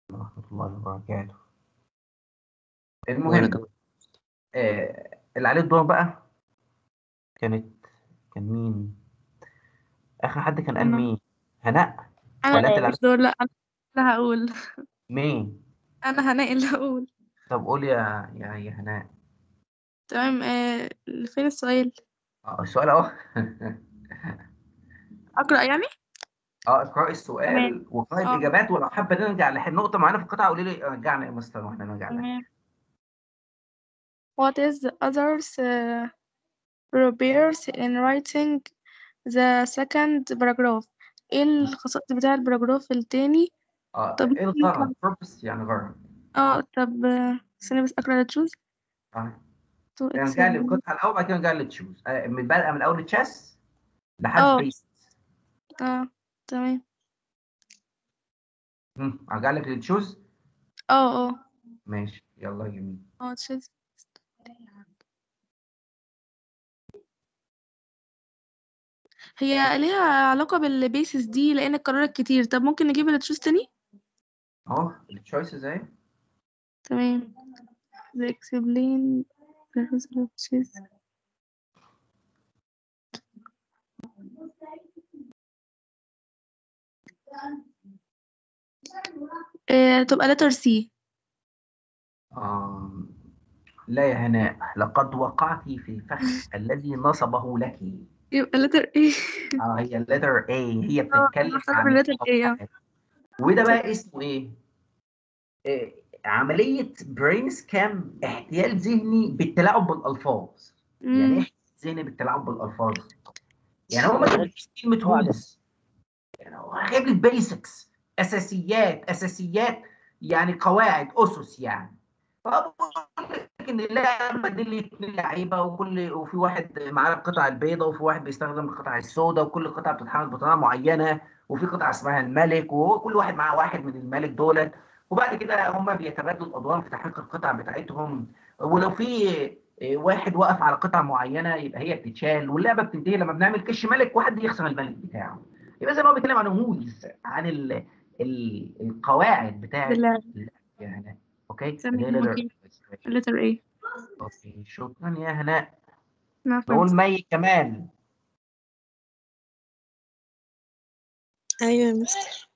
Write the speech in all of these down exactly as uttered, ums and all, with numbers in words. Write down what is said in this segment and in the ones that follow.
ورحمة الله وبركاته. وانا المهم كمان. آه اللي عليه الدور بقى كانت كان مين؟ آخر حد كان قال انا مين؟ هناء انا ولا أنت اللي مش عليك؟ دور، لا انا اللي هقول. مين؟ انا هناء اللي هقول. طب قول يا يا يا هناء. تمام. آه فين السؤال؟ اه السؤال أهو. اقرا يعني. اه اقرأي تمام. السؤال واقرأي اه الإجابات، ولو حابة نرجع لنقطة معينة في القطعة قولي لي رجعنا يا مستر واحنا نرجع لها. تمام. What is the others uh, prepares in writing the second paragraph؟ ايه الخصائص بتاع البراجراف التاني؟ اه طب ايه ممكن الغرض؟ كم؟ purpose يعني غرض. اه طب آه، استني بس اقرا تشوز اه تو نرجع لي اكسبلين. القطعة الأول بعد كده نرجع للتشوز، آه من بدء من أول تشيس لحد اه بيس. اه تمام. ارجع لك للتشوز. اه اه ماشي يلا يا جميل. اه تشوز. هي ليها علاقة بالبيسز دي لأن اتكررت كتير. طب ممكن نجيب التشوز تاني؟ اهو التشويسز اهي. تمام. the explain the result of choose. آه، تبقى letter C. آه. لا يا هناء، لقد وقعت في الفخ الذي نصبه لك. يبقى letter A. اه هي الليتر A، هي اه بتتكلم بختار عن letter A. اه القواعد. وده بقى اسمه ايه؟ آه، عملية برين سكام، احتيال ذهني بالتلاعب بالألفاظ. يعني ايه امم احتيال ذهني بالتلاعب بالألفاظ؟ يعني هو ما جابليش كلمة هوز، يعني هو جايب لي بيسكس، أساسيات أساسيات، يعني قواعد أسس يعني. فبقول لك ان اللعبه دي اللي اتنين لعيبه، وكل وفي واحد معاه القطع البيضاء وفي واحد بيستخدم القطع السوداء، وكل قطعه بتتحرك بطريقه معينه، وفي قطعه اسمها الملك وهو كل واحد معاه واحد من الملك دولت. وبعد كده هم بيتبادلوا الادوار في تحقيق القطع بتاعتهم. ولو في واحد وقف على قطعه معينه يبقى هي بتتشال، واللعبه بتنتهي لما بنعمل كش ملك واحد يخسر الملك بتاعه. يبقى زي ما هو بيتكلم عن رموز، عن ال ال القواعد بتاعت بالله. اللعبه يعني. اوكي تمام اللي هي اوكي. letter A. اوكي شكرا يا هناء. ما نقول فهمت. مي كمان. ايوه يا مستر.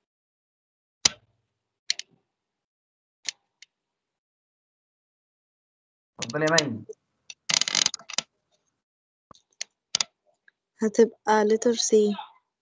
اتفضلي يا مي. هتبقى letter C.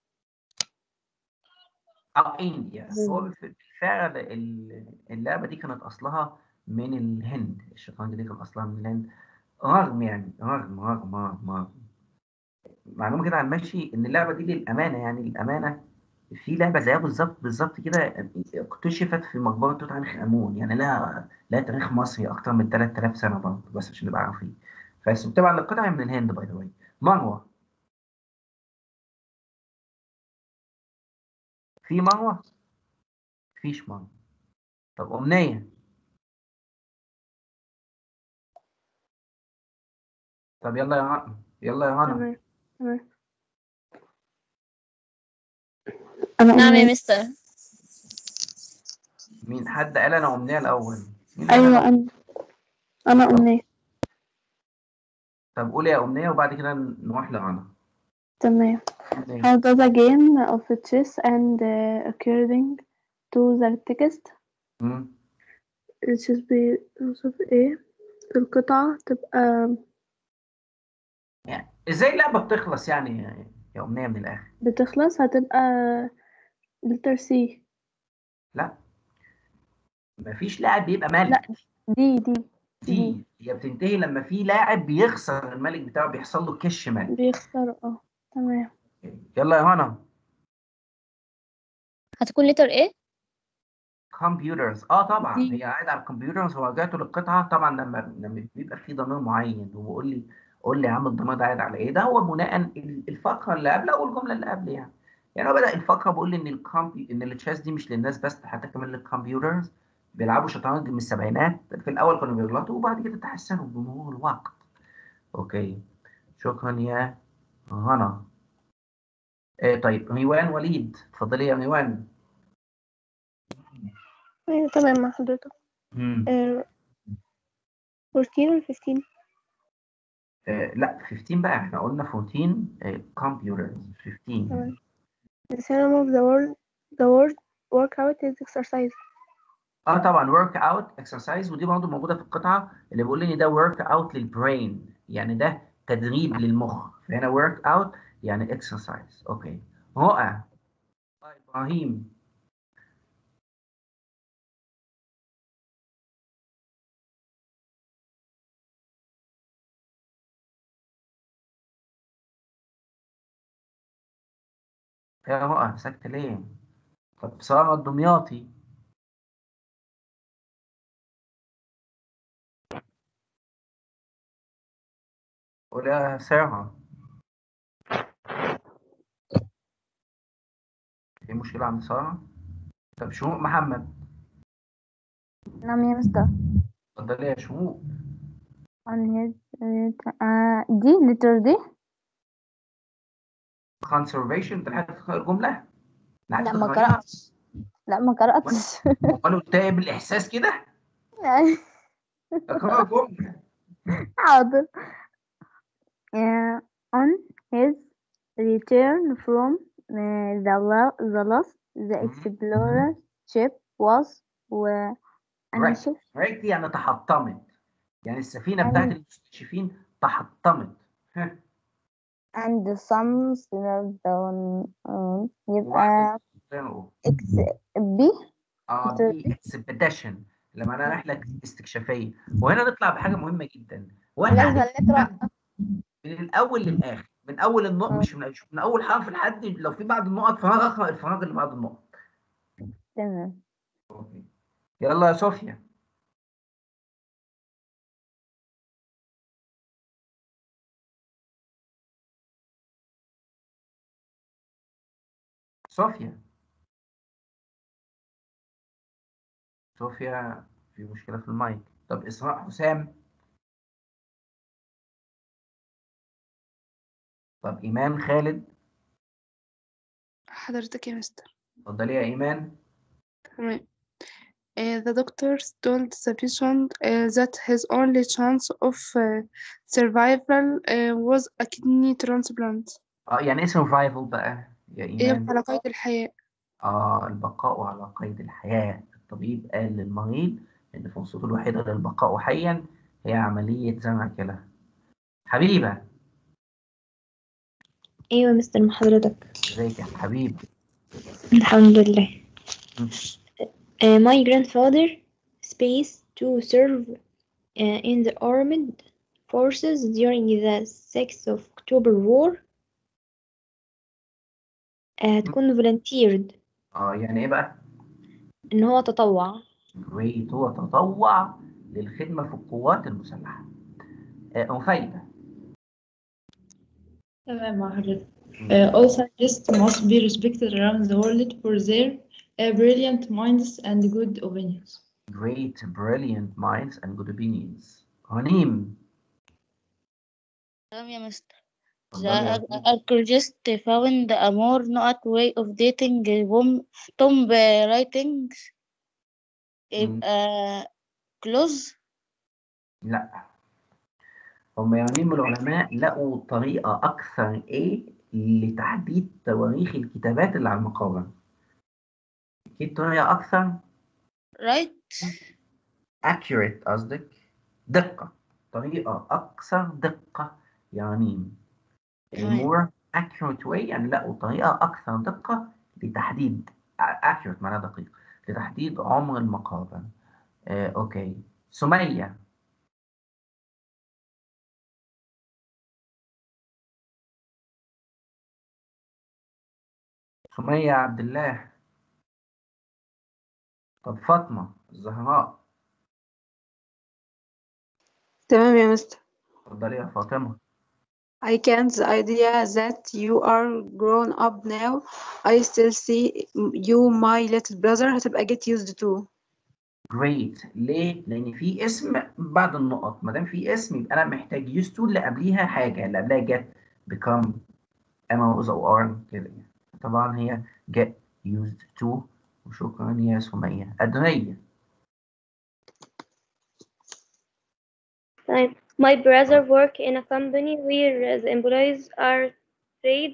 اه انديا. هو بالفعل ال- اللعبه دي كانت اصلها من الهند، الشطرنج دي كان اصلها من الهند. رغم يعني رغم رغم رغم, رغم. معلومه كده على المشي ان اللعبه دي للامانه يعني للامانه في لعبه زيها بالظبط بالظبط كده اكتشفت في مقبره توت عنخ امون، يعني لها لها تاريخ مصري اكتر من ثلاث آلاف سنه برضه، بس عشان نبقى عارفين. بس طبعا القطعه من الهند باي ذا واي. مروه، في مروه؟ مفيش مروه. طب امنيه. طب يلا يا رنا، يلا يا رنا. تمام تمام. أنا نعم يا مستر. مين حد قال انا امنيه الاول؟ مين قال أيوة انا؟ أنا أنا طب أمنية. طب قولي يا امنيه وبعد كده نروح لرنا. تمام. امنيه. How does a game of chess and uh, according to the text امم التشوز بيوصف ايه؟ القطعة تبقى يعني ازاي اللعبه بتخلص يعني يا يا امنيه من الاخر؟ بتخلص هتبقى letter C. لا مفيش لاعب بيبقى لا ملك. دي دي دي دي هي بتنتهي لما في لاعب بيخسر الملك بتاعه، بيحصل له كش ملك. بيخسر. اه تمام. يلا يا هنا. هتكون لتر ايه؟ كمبيوترز اه طبعا دي هي قاعده على الكمبيوترز، ورجعته للقطعه طبعا لما لما بيبقى في ضمير معين وبقول لي قول لي يا عم الضمير ده قاعد على ايه، ده هو بناء الفقره اللي قبل او الجمله اللي قبل يعني. يعني هو بدأ الفقره بيقول لي ان الكمبي ان التشيس دي مش للناس بس، حتى كمان للكمبيوترز. بيلعبوا شطرنج من السبعينات، في الاول كانوا بيغلطوا وبعد كده تحسنوا بمرور الوقت. اوكي شكرا يا هنا. إيه طيب هيوان وليد، اتفضلي يا هيوان. أيوة تمام مع حضرتك. مم. آه، أربعتاشر ولا خمستاشر؟ آه لا خمستاشر بقى، احنا قلنا أربعتاشر آه computers خمستاشر. تمام. The synonym of the word the word workout is exercise. اه طبعا work out exercise، ودي برضه موجوده في القطعه اللي بيقول لي ان ده work out للبرين، يعني ده تدريب للمخ، فهنا work out يعني exercise. اوكي رائع. طيب ابراهيم. يا رائع ساكته ليه؟ طب ساره الدمياطي. قول يا ساره. في مشكله عند ساره؟ طب شروق محمد. نعم يا مستر. اتفضلي يا شروق. on his uh, دي letter دي. conservation، انت لحقت تقرا الجمله؟ لحقت لا ما تقرايها؟ قرأتش. لا ما قرأتش. وانا قلتها بالاحساس كده. اقرا الجمله. حاضر. Uh, on his return from uh, the, la- the last the explorer ship was و أنا شف wrecked يعني تحطمت، يعني السفينه and, بتاعت المستكشفين تحطمت. ها. and some sailors down um, وبعد يبقى كده اكس بي اه letter دي B. اكسبيديشن اللي معناها رحله استكشافيه، وهنا نطلع بحاجه مهمه جدا، واحنا لازم قاعدين نقرأ. من الاول للاخر، من اول النقط، مش من من اول حرف لحد لو في بعض النقط فراغ اقرا الفراغ اللي بعد النقط. تمام. اوكي يلا يا صوفيا. صوفيا. صوفيا في مشكله في المايك. طب اسراء حسام. طب ايمان خالد. حضرتك يا مستر. اتفضلي يا ايمان. تمام. Uh, the doctors told the patient uh, that his only chance of uh, survival uh, was a kidney transplant. اه يعني ايه survival بقى يا يبقى ايمان؟ على قيد الحياة. اه البقاء على قيد الحياه. الطبيب قال للمريض ان فرصته الوحيده للبقاء حيا هي عمليه زرع كلى. حبيبه. أيوة مستر مع حضرتك. ازيك يا حبيبه؟ الحمد لله. م. Uh, my grandfather space to serve uh, in the armed forces during the sixth of October war. uh, هتكون volunteered. اه يعني ايه بقى؟ إن هو تطوع. great هو تطوع للخدمه في القوات المسلحه. آه مفايده. تمام مع حضرتك. Uh, all scientists must be respected around the world for their uh, brilliant minds and good opinions. great brilliant minds and good opinions. غنيم. تمام يا مستر. اتفضلي يا The غنيم. archaeologist found a more not way of dating tomb tomb writings. يبقى close. لا هم يعني من العلماء لقوا طريقة أكثر إيه لتحديد تواريخ الكتابات اللي على المقابر. أكيد طريقة أكثر right. accurate، قصدك دقة، طريقة أكثر دقة يعني a تمام. more accurate way، يعني لقوا طريقة أكثر دقة لتحديد accurate معناها دقيق، لتحديد عمر المقابر. آه، أوكي سمية. سمية عبد الله. طب فاطمة الزهراء. تمام يا مستر. اتفضلي يا فاطمة. I can't the idea that you are grown up now. I still see you my little brother. هتبقى get used to. great ليه؟ لأن في اسم بعد النقط، ما دام في اسم يبقى أنا محتاج used to اللي قبليها حاجة، اللي قبلها get become am أو are كده يعني. طبعا هي get used to. وشكرا يا سمية. أدرية. تمام. My brother work in a company where the employees are paid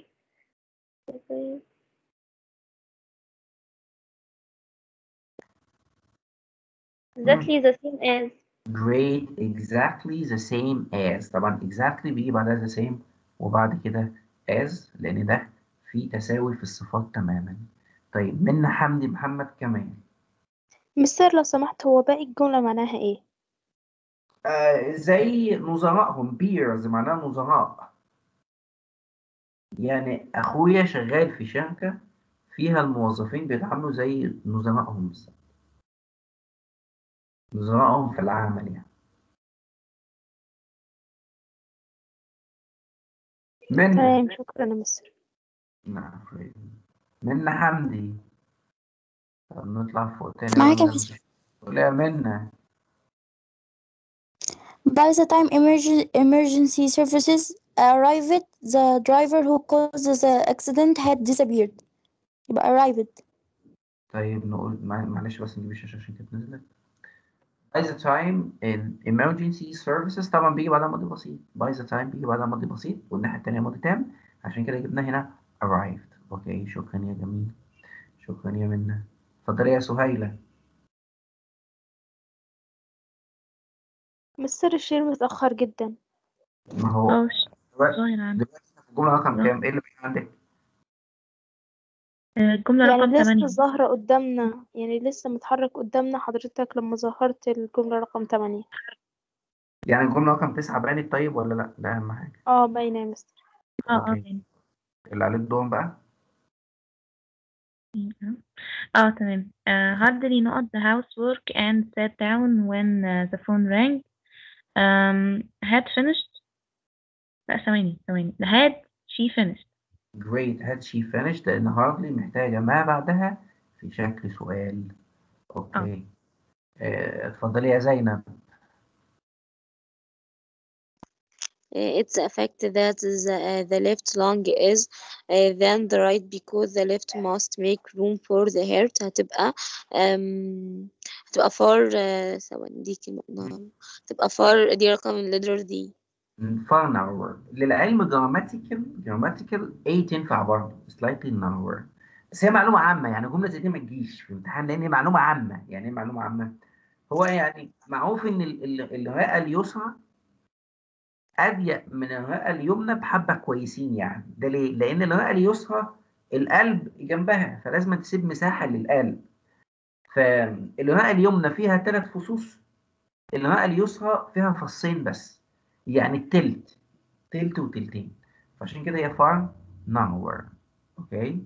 exactly the same as. Great exactly the same as. طبعا exactly بيجي بعدها the same وبعد كده as، لأن ده في تساوي في الصفات تماما. طيب منا حمدي محمد كمان. مستر لو سمحت، هو باقي الجملة معناها ايه؟ آه زي نظرائهم peers، معناها نظراء. يعني أخويا شغال في شركة فيها الموظفين بيتعاملوا زي نظرائهم بالظبط. نظرائهم في العمل يعني. من تمام، شكرا يا مستر. نعم منا حمدي. طب نطلع فوق تاني معاك يا بقى. مستر. قول يا منا. By the time emerg- emergency services arrived, the driver who caused the accident had disappeared. يبقى arrived. طيب نقول مع- معلش بس نجيب الشاشة عشان كده نزلت. By the time in emergency services طبعا بيجي بعدها ماضي بسيط. By the time بيجي بعدها ماضي بسيط والناحية التانية ماضي تام، عشان كده جبنا هنا arrived. اوكي شكرا يا جميل. شكرا يا منا. اتفضلي يا سهيلة. مستر الشير متأخر جدا. ما هو اه دلوقتي ظاهر عندي. دلوقتي في الجملة رقم ظاهر. كام؟ ايه اللي باين عندك؟ آه، الجملة يعني رقم لسه ثمانية. ظاهرة قدامنا، يعني لسه متحرك قدامنا حضرتك لما ظهرت الجملة رقم تمانية. يعني الجملة رقم تسعة بانت طيب ولا لا؟ ده أهم حاجة. اه باينة يا مستر. اه اه اوكي تمام. اللي عليه الدور بقى. اه تمام. uh, hardly not the housework and sat down when uh, the phone rang. um, had finished. لا ثواني ثواني had she finished. Great had she finished، لأن hardly محتاجة ما بعدها في شكل سؤال. اه اوكي آه، اتفضلي يا زينب. It's the fact that the, uh, the left lung is uh, than the right because the left must make room for the heart. هتبقى um, هتبقى far uh, ثواني دي كلمة قلناها. هتبقى far دي رقم الليتر دي. far narrower. للعلم grammatical grammatical A تنفع برضه slightly narrower، بس هي معلومة عامة. يعني جملة زي دي ما تجيش في امتحان لأن هي معلومة عامة. يعني ايه معلومة عامة؟ هو يعني معروف إن ال- ال- الرئة اليسرى أضيق من الرئة اليمنى بحبة كويسين. يعني ده ليه؟ لأن الرئة اليسرى القلب جنبها، فلازم تسيب مساحة للقلب. فالرئة اليمنى فيها ثلاث فصوص، الرئة اليسرى فيها فصين بس، يعني التلت تلت وتلتين، فعشان كده هي far narrower. اوكي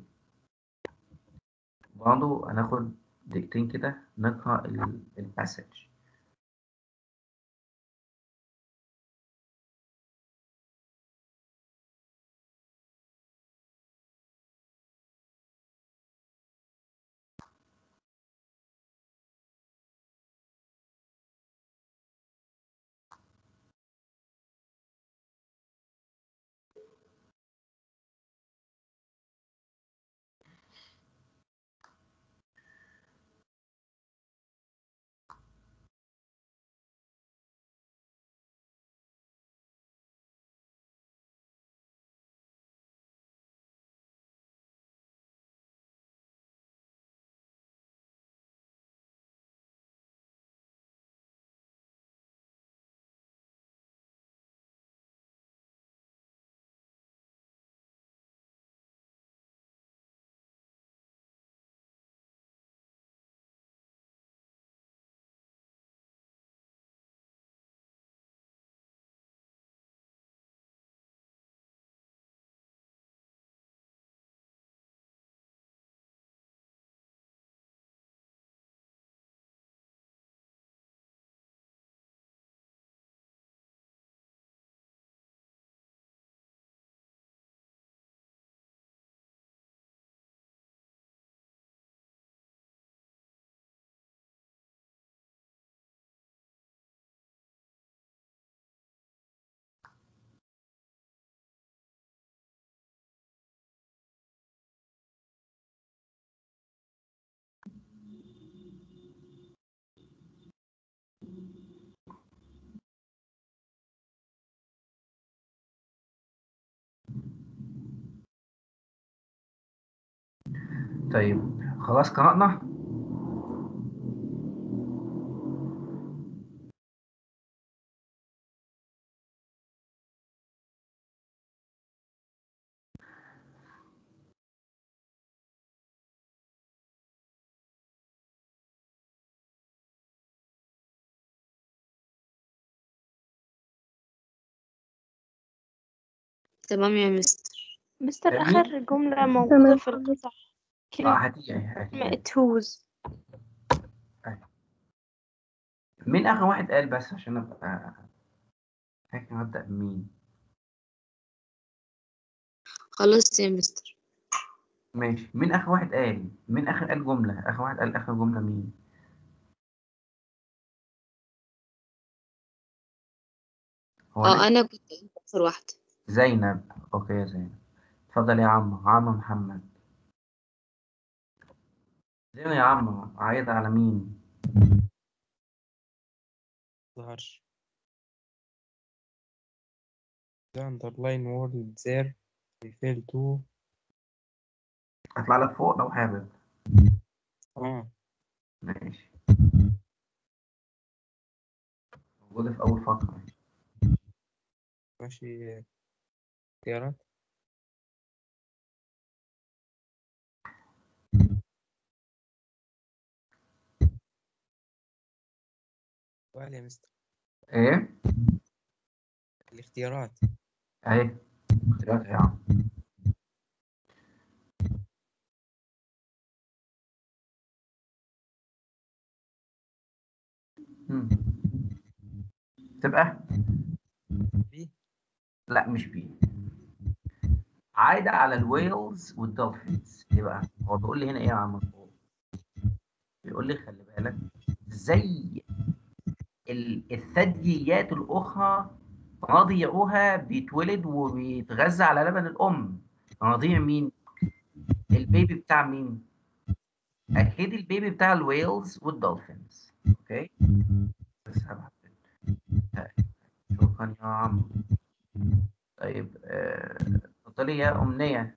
برضه هناخد دقيقتين كده نقرأ الباسج. طيب خلاص قرأنا. تمام يا مستر. مستر آه، آخر مين جملة موجودة في القطع اه كلمة هتيجي هتيجي whose. مين آخر واحد قال بس عشان أبقى فاكر هبدأ بمين. خلاص يا مستر. ماشي، مين آخر واحد قال؟ مين آخر قال جملة؟ آخر واحد قال آخر جملة مين؟ هو اه أنا انا كنت اخر واحدة. زينب. أوكي يا زينب، اتفضل يا عم عم محمد. زين يا عم، عايد على مين؟ ظهرش. The underline word there refer to. هطلع لك فوق لو حابب. اه ماشي، موجودة في أول فقرة. ماشي. اختيارات. سؤال يا مستر. إيه؟ الاختيارات. أهي اختيارات يا عم. مم. تبقى بي. لا مش بي، عايدة على الويلز والدولفينز. ايه بقى؟ هو بيقول لي هنا ايه يا عم فوق؟ بيقول لي خلي بالك زي ال- الثدييات الأخرى رضيعها بيتولد وبيتغذى على لبن الأم. رضيع مين؟ البيبي بتاع مين؟ أكيد البيبي بتاع الويلز والدولفينز. أوكي؟ بس هبعت. شكرا يا عم. طيب آه، اتفضلي يا أمنية.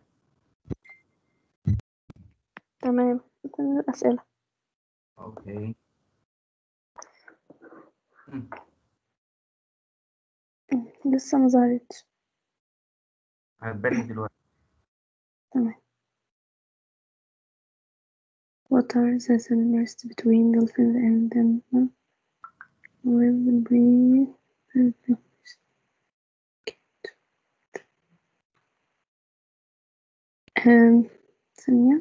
تمام. تمام الأسئلة. أوكي. مم. لسه ما ظهرتش. هتبان لي دلوقتي. تمام. What are the similarities between dolphins and them? Will be um, ثانية.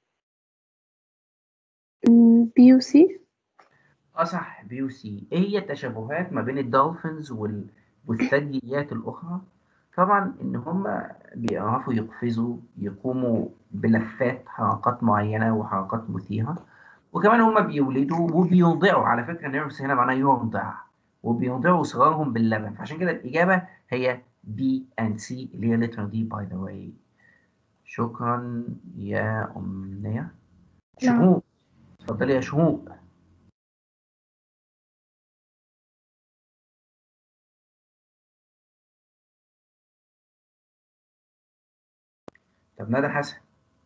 بي يو سي. اه صح، بي يو سي. ايه هي التشابهات ما بين الدولفينز وال... والثدييات الاخرى؟ طبعا ان هم بيعرفوا يقفزوا، يقوموا بلفات حركات معينه وحركات مثيره، وكمان هم بيولدوا وبيرضعوا. على فكره نيرفس هنا معناه يرضع، وبيرضعوا صغارهم باللبن. فعشان كده الاجابه هي بي اند سي اللي هي لتر دي باي ذا واي. شكرا يا امنيه. نعم. شهوق، اتفضلي يا شهوق. طب ندى حسن.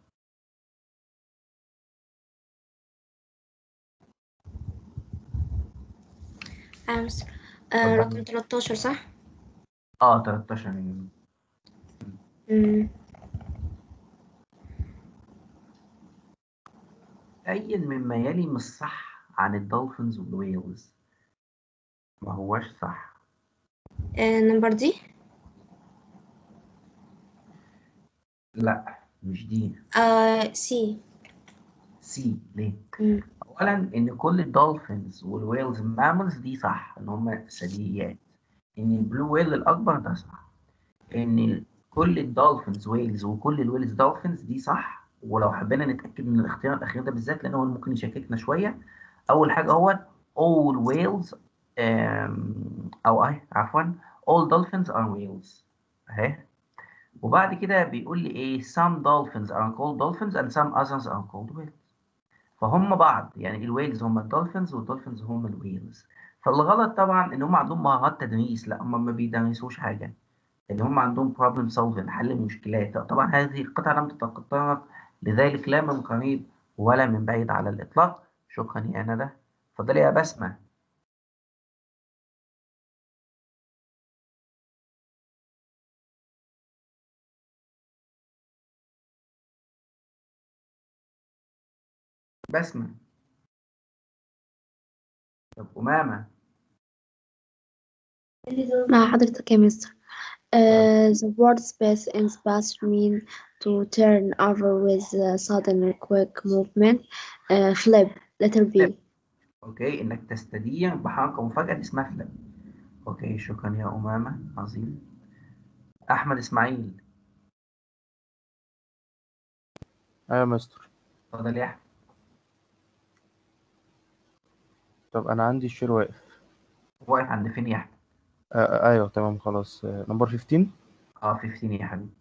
آه مس- آه رقم تلتاشر صح؟ اه تلتاشر يعني. مم. أي مما يلي مش صح عن الدولفينز والويلز؟ ما هوش صح. آه نمبر دي. لا مش دي. آه سي. سي ليه؟ مم. أولا إن كل الدولفينز والويلز ماملز دي صح، إن هم ثدييات. إن البلو ويل الأكبر ده صح. إن كل الدولفينز ويلز وكل الويلز دولفينز دي صح. ولو حبينا نتأكد من الاختيار الأخير ده بالذات لأنه هو اللي ممكن يشككنا شوية، أول حاجة هو all whales um, أو أي عفوا all dolphins are whales أهي. وبعد كده بيقول لي إيه some dolphins are called dolphins and some others are called whales. فهم بعض، يعني الويلز هم الدولفينز والدولفينز هم الويلز. فالغلط طبعا إن هم عندهم مهارات تدريس. لا هم ما بيدرسوش حاجة، اللي هم عندهم problem solving، حل مشكلات. طبعا هذه القطعة لم تتطرق لذلك لا من قريب ولا من بعيد على الإطلاق. شكرا يا ندى. اتفضلي يا بسمة. بسمة. طب أمامة. مع حضرتك يا مستر. Uh, the word space in space mean to turn over with a sudden or quick movement. Uh, flip, letter B. اوكي، انك تستدير بحركة مفاجئة دي اسمها فليب. اوكي شكرا يا أمامة، عظيم. أحمد إسماعيل. ايوه يا مستر. اتفضل يا أحمد. طب انا عندي الشير واقف. واقف عند فين يا أحمد؟ آه آه، ايوه تمام خلاص. آه، نمبر خمستاشر. اه خمستاشر يا حبيبي.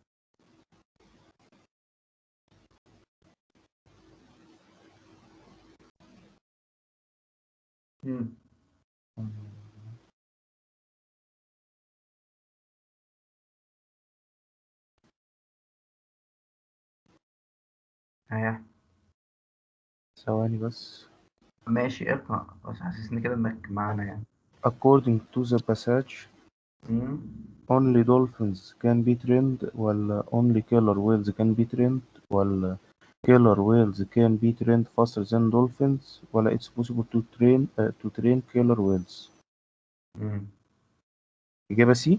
مم. ها ثواني بس. ماشي اقرأ، بس حاسسني كده انك معانا يعني. according to the passage مم. only dolphins can be trained ولا only killer whales can be trained ولا killer whales can be trained faster than dolphins ولا it's possible to train uh, to train killer whales. مم. إجابة سي.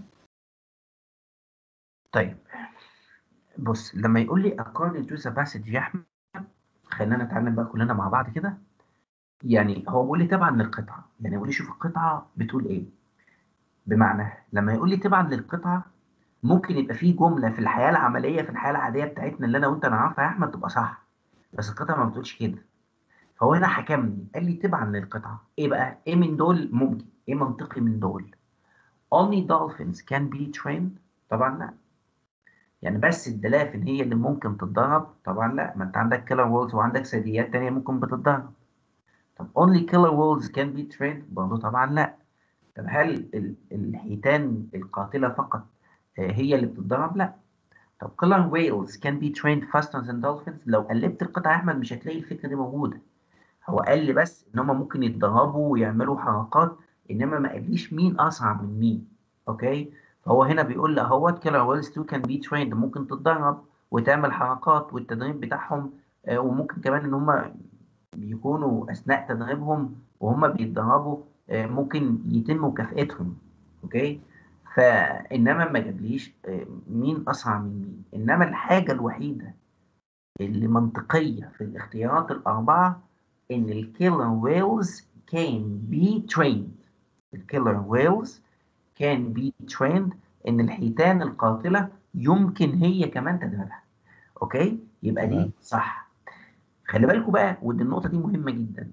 طيب بص، لما يقول لي according to the passage يا أحمد، خلينا نتعلم بقى كلنا مع بعض كده. يعني هو بيقول لي تبعا للقطعة، يعني يقول لي شوف القطعة بتقول ايه. بمعنى لما يقول لي تبعا للقطعة، ممكن يبقى في جملة في الحياة العملية في الحياة العادية بتاعتنا اللي انا وانت نعرفها يا احمد تبقى صح، بس القطعة ما بتقولش كده. فهو هنا حكمني قال لي تبعا للقطعة ايه بقى؟ ايه من دول ممكن؟ ايه منطقي من دول؟ only dolphins can be trained؟ طبعا لا. يعني بس الدلافين هي اللي ممكن تتدرب؟ طبعا لا، ما انت عندك كيلر وولز وعندك ثدييات تانية ممكن بتتدرب. طب only killer whales can be trained؟ برضه طبعا لا. طب هل ال- الحيتان القاتلة فقط آه، هي اللي بتتدرب؟ لا. طب killer whales can be trained faster than dolphins؟ لو قلبت القطعة يا أحمد مش هتلاقي الفكرة دي موجودة. هو قال لي بس إن هم ممكن يتدربوا ويعملوا حركات، إنما ما قاليش مين أسرع من مين. أوكي؟ فهو هنا بيقول لي أهوت killer whales too can be trained، ممكن تتدرب وتعمل حركات، والتدريب بتاعهم آه، وممكن كمان إن هم بيكونوا أثناء تدريبهم وهم بيتدربوا آه، ممكن يتم مكافأتهم. أوكي؟ فإنما ما جابليش آه، مين أسرع من مين. إنما الحاجة الوحيدة اللي منطقية في الاختيارات الأربعة إن الكيلر ويلز كان بي تريند. الكيلر ويلز كان بي تريند، إن الحيتان القاتلة يمكن هي كمان تدريبها. أوكي؟ يبقى دي صح. خلي بالكم بقى، ودي النقطة دي مهمة جدا،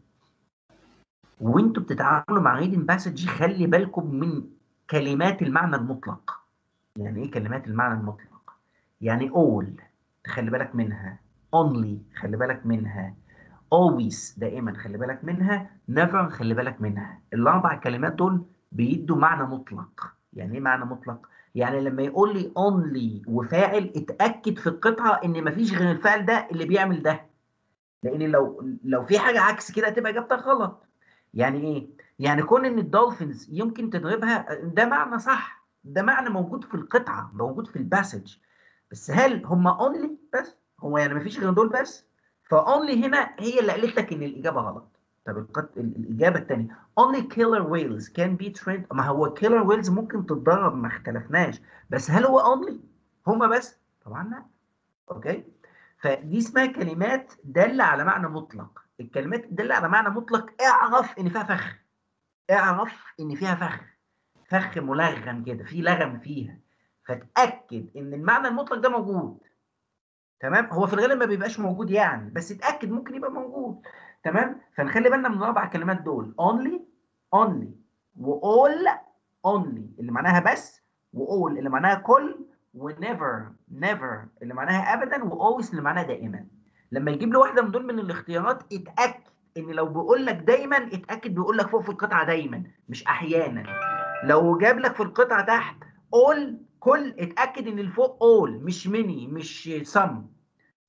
وانتوا بتتعاملوا مع ريدنج باسج خلي بالكم من كلمات المعنى المطلق. يعني ايه كلمات المعنى المطلق؟ يعني all تخلي بالك منها، only خلي بالك منها، always دائما خلي بالك منها، never خلي بالك منها. الاربع كلمات دول بيدوا معنى مطلق. يعني ايه معنى مطلق؟ يعني لما يقول لي only وفاعل، اتاكد في القطعه ان مفيش غير الفاعل ده اللي بيعمل ده، لان لو لو في حاجه عكس كده هتبقى اجابتك غلط. يعني ايه؟ يعني كون ان الدولفينز يمكن تدريبها ده معنى صح، ده معنى موجود في القطعه، موجود في الباسج، بس هل هم اونلي بس؟ هو يعني مفيش غير دول بس؟ فاونلي هنا هي اللي قالت لك ان الاجابه غلط. طب القط... الاجابه الثانيه only killer whales can be trained، ما هو killer whales ممكن تتدرب ما اختلفناش، بس هل هو only هم بس؟ طبعا لا. اوكي؟ فدي اسمها كلمات دالة على معنى مطلق. الكلمات الدالة على معنى مطلق اعرف ان فيها فخ، اعرف ان فيها فخ، فخ ملغم كده، في لغم فيها، فتأكد ان المعنى المطلق ده موجود. تمام؟ هو في الغالب ما بيبقاش موجود يعني، بس اتأكد ممكن يبقى موجود. تمام؟ فنخلي بالنا من الاربع كلمات دول only، only وall only اللي معناها بس، وall اللي معناها كل، ونيفر نيفر اللي معناها ابدا، واولويز اللي معناها دائما. لما يجيب لي واحده من دول من الاختيارات اتاكد ان لو بيقول لك دايما، اتاكد بيقول لك فوق في القطعه دايما مش احيانا. لو جاب لك في القطعه تحت all كل، اتاكد ان الفوق all مش ميني مش سم.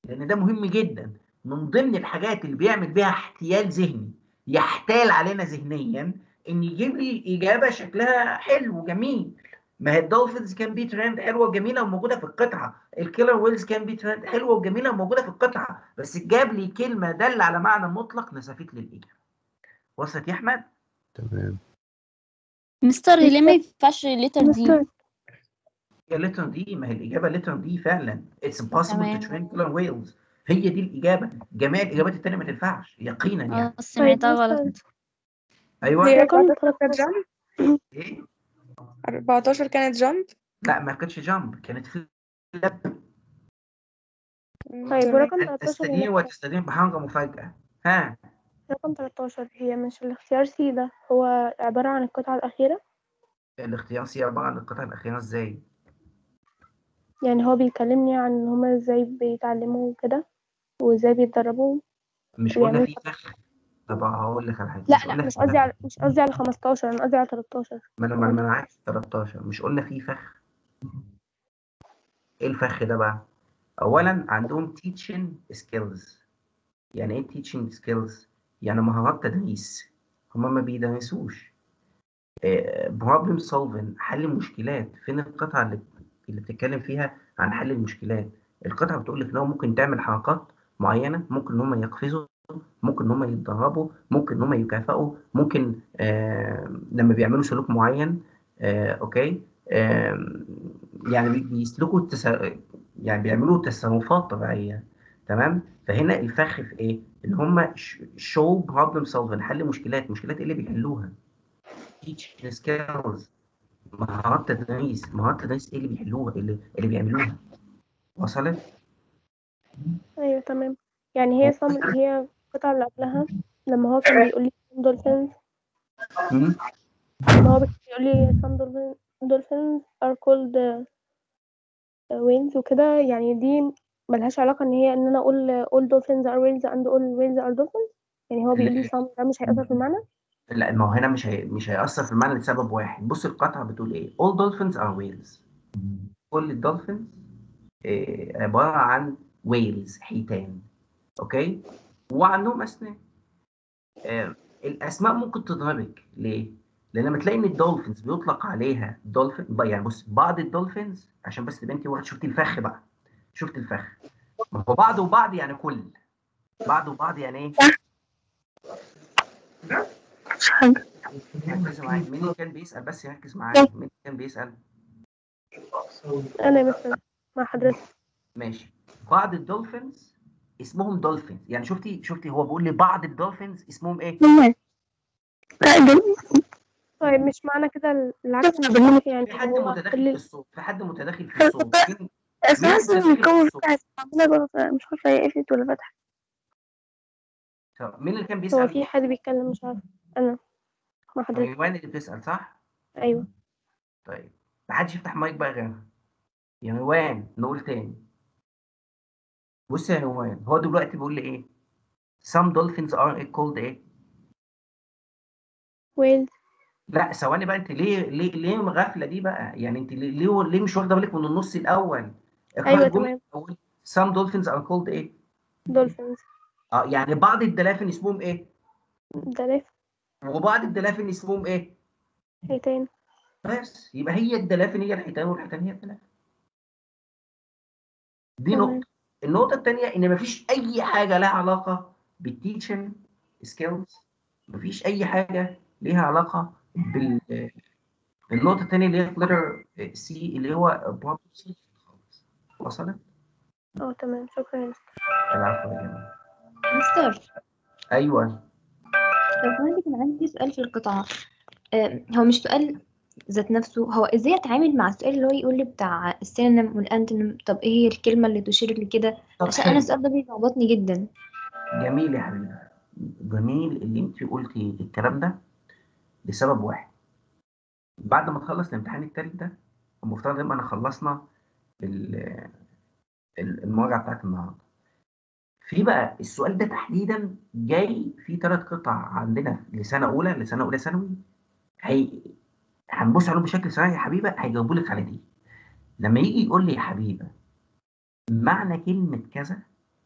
لان ده مهم جدا. من ضمن الحاجات اللي بيعمل بيها احتيال ذهني، يحتال علينا ذهنيا، ان يجيب لي اجابه شكلها حلو وجميل. ما هي الدولفينز كان بي ترند حلوه وجميله وموجوده في القطعه، الكيلر ويلز كان بي ترند حلوه وجميله وموجوده في القطعه، بس جاب لي كلمه دل على معنى مطلق نسفت لي الاجابه. وصلت يا احمد؟ تمام. مستر ليه ما ينفعش الليتر دي؟ هي ليتر دي، ما هي الاجابه ليتر دي فعلا. اتس امبوسيبل تو تمام. ترين كيلر ويلز. هي دي الاجابه، جميع الاجابات الثانيه ما تنفعش يقينا يعني. اه سمعتها غلط. ايوه. هي أربعتاشر كانت جامب. ايه؟ أربعتاشر كانت جامب. لا ما كانتش جامب، كانت فليب. طيب ورقم أن تلتاشر تستدين هي وتستدين بحاجه مفاجاه. ها؟ رقم تلتاشر هي مش الاختيار سي ده هو عبارة عن القطعة الأخيرة؟ الاختيار سي عباره عن القطعه الاخيره ازاي؟ يعني هو بيكلمني عن ان هما ازاي بيتعلموا كده وازاي بيتدربوا مش قلنا ويعملوا. في فخ؟ طب هقول لك على حاجه، لا مش لا قلنا مش في قصدي فخ؟ على مش قصدي على خمستاشر، انا قصدي على تلتاشر. ما انا ما انا عارف تلتاشر، مش قلنا في فخ؟ ايه الفخ ده بقى؟ اولا عندهم teaching skills. يعني ايه teaching skills؟ يعني مهارات تدريس. هما ما بيدرسوش. بروبلم سولفنج، حل مشكلات. فين القطعه اللي اللي بتتكلم فيها عن حل المشكلات؟ القطعه بتقول لك ان هو ممكن تعمل حركات معينه، ممكن ان هم يقفزوا، ممكن ان هم يتدربوا، ممكن ان هم يكافئوا، ممكن آه لما بيعملوا سلوك معين آه اوكي آه يعني بي- بيسلكوا التس... يعني بيعملوا تصرفات طبيعيه. تمام. فهنا الفخ في ايه؟ ان هم شو بروبلم سولفنج، حل مشكلات. مشكلات ايه اللي بيحلوها؟ teaching skills، مهارات تدريس. مهارات تدريس ايه اللي بيحلوها، اللي, اللي بيعملوها. وصلت؟ ايوه تمام. يعني هي صم... هي القطعة اللي قبلها لما هو كان بيقول لي some dolphins مم. لما هو بيقول لي some dolphins dolphins are called uh, whales وكده، يعني دي ملهاش علاقة ان هي ان انا اقول all dolphins are whales and all whales are dolphins. يعني هو بيقول لي لا some ده مش هيأثر في المعنى. لا، ما هو هنا مش هي... مش هيأثر في المعنى لسبب واحد. بص القطعة بتقول ايه؟ all dolphins are whales. كل الدولفينز إيه عبارة عن whales، حيتان. اوكي؟ وعندهم اسنان. آه الاسماء ممكن تضربك ليه؟ لان لما تلاقي ان الدولفينز بيطلق عليها دولفين، يعني بص بعض الدولفينز، عشان بس تبقى انت واحد شفت الفخ بقى، شفت الفخ. ما هو بعض وبعض يعني كل، بعض وبعض يعني ايه؟ مش حاجة. ركز معايا. مين اللي كان بيسأل؟ بس ركز معايا. مين اللي كان بيسأل؟ انا مثلا مع حضرتك. ماشي. بعض الدولفينز اسمهم دولفينز، يعني شفتي شفتي هو بيقول لي بعض الدولفينز اسمهم ايه؟ لا دول طيب مش معنى كده العكس مش برنامج. صح، يعني في حد هو متداخل كل في الصوت، في حد متداخل في الصوت. مين مين اساس متداخل في الكون الصوت؟ بتاعت عمالة مش عارفة هي قفلت ولا فتحت. طب مين اللي كان هو بيسأل؟ في حد بيتكلم مش عارفة. انا مع حضرتك. حيوان اللي بتسأل صح؟ ايوه. طيب محدش يفتح مايك بقى غيرها. يا هوان نقول تاني. بص يا هوان، هو دلوقتي بيقول لي ايه؟ some dolphins are called ايه؟ ويل. لا ثواني بقى، انت ليه ليه ليه مغفله دي بقى؟ يعني انت ليه ليه, ليه مش واخده بالك من النص الاول؟ اقرا ايوه الجمله تمام. الاول. some dolphins are called ايه؟ دولفينز. اه يعني بعض الدلافين اسمهم ايه؟ دلافين. وبعض الدلافين اسمهم ايه؟ حيتان. بس يبقى هي الدلافين هي الحيتان والحيتان هي الدلافين. دي تمام. نقطه. النقطه الثانيه ان مفيش اي حاجه لها علاقه بالتيتشن سكيلز. مفيش اي حاجه ليها علاقه بال النقطه الثانيه اللي هي لتر سي اللي هو بروبلم خالص. وصلت؟ اه تمام، شكرا يا مستر. العفو يا جماعه. مستر، ايوه. لو كمان كان عندي سؤال في القطعة. آه، هو مش سؤال ذات نفسه، هو ازاي اتعامل مع السؤال اللي هو يقول لي بتاع السينونيم والانتونيم؟ طب ايه هي الكلمة اللي تشير لكده؟ طب عشان انا حلو. السؤال ده بيلخبطني جدا. جميل يا حبيبي، جميل اللي انت قلتي الكلام ده لسبب واحد. بعد ما تخلص الامتحان التالت ده المفترض يبقى انا خلصنا ال- ال- المراجعه بتاعت النهارده. في بقى السؤال ده تحديدا جاي في ثلاث قطع عندنا لسنه اولى لسنه اولى ثانوي. هي هنبص عليهم بشكل سريع يا حبيبه، هيجاوبوا لك على دي. لما يجي يقول لي يا حبيبه معنى كلمه كذا،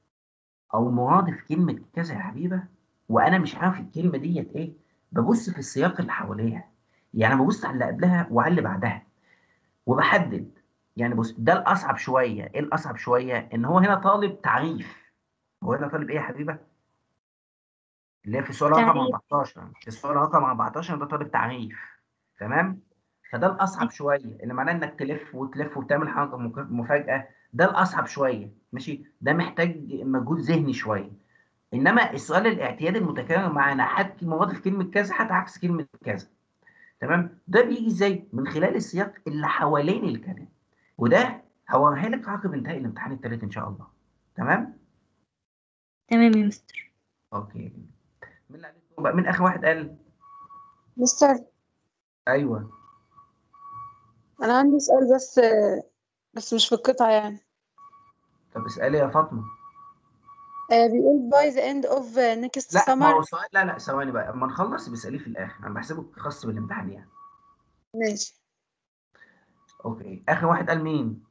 او مرادف كلمه كذا يا حبيبه، وانا مش عارف الكلمه ديت ايه، ببص في السياق اللي حواليها. يعني ببص على اللي قبلها وعلى اللي بعدها وبحدد. يعني بص، ده الاصعب شويه. ايه الاصعب شويه؟ ان هو هنا طالب تعريف. هو هنا طالب ايه يا حبيبه؟ اللي هي في السؤال رقم تعريف. أربعتاشر. في السؤال رقم أربعتاشر ده طالب تعريف. تمام. فده الاصعب شويه، اللي معناه انك تلف وتلف وتعمل حاجه مك- مفاجاه. ده الاصعب شويه، ماشي. ده محتاج مجهود ذهني شويه. انما السؤال الاعتيادي المتكرر معانا، هات مرادف كلمه كذا، هات عكس كلمه كذا. تمام. ده بيجي ازاي؟ من خلال السياق اللي حوالين الكلام. وده هوريها لك عقب انتهاء الامتحان الثالث ان شاء الله. تمام. تمام يا مستر. اوكي. مين اللي عليه الدور بقى؟ مين اخر واحد قال؟ مستر، ايوه. أنا عندي سؤال بس بس مش في القطعة يعني. طب اسالي يا فاطمه. آه بيقول by the end of next لا، ما هو summer. سؤال. لا لا، ثواني بقى اما نخلص بساليه في الاخر. انا بحسبه خاص بالامتحان يعني. ماشي. اوكي. اخر واحد قال مين؟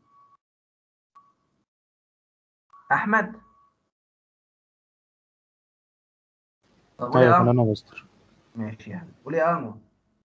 احمد. طب قولي أيوة يا كان أنور. أنا مستر. ماشي يعني، قولي يا أنور.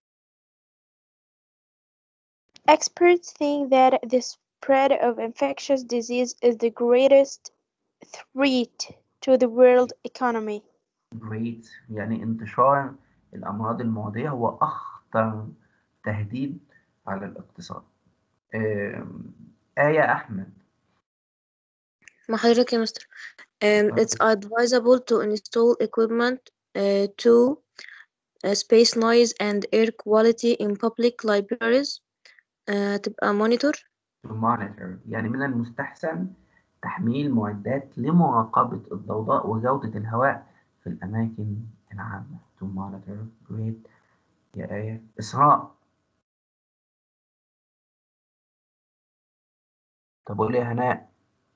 Experts think that the spread of infectious disease is the greatest threat to the world economy. great يعني انتشار الأمراض المعدية هو أخطر تهديد على الاقتصاد. آم، آية أحمد. مع حضرتك يا مستر. Um, it's advisable to install equipment uh, to uh, space noise and air quality in public libraries. uh, تبقى monitor. to monitor يعني من المستحسن تحميل معدات لمراقبة الضوضاء وجودة الهواء في الأماكن العامة. to monitor. great يا آية. إسراء. طب قولي يا هناء.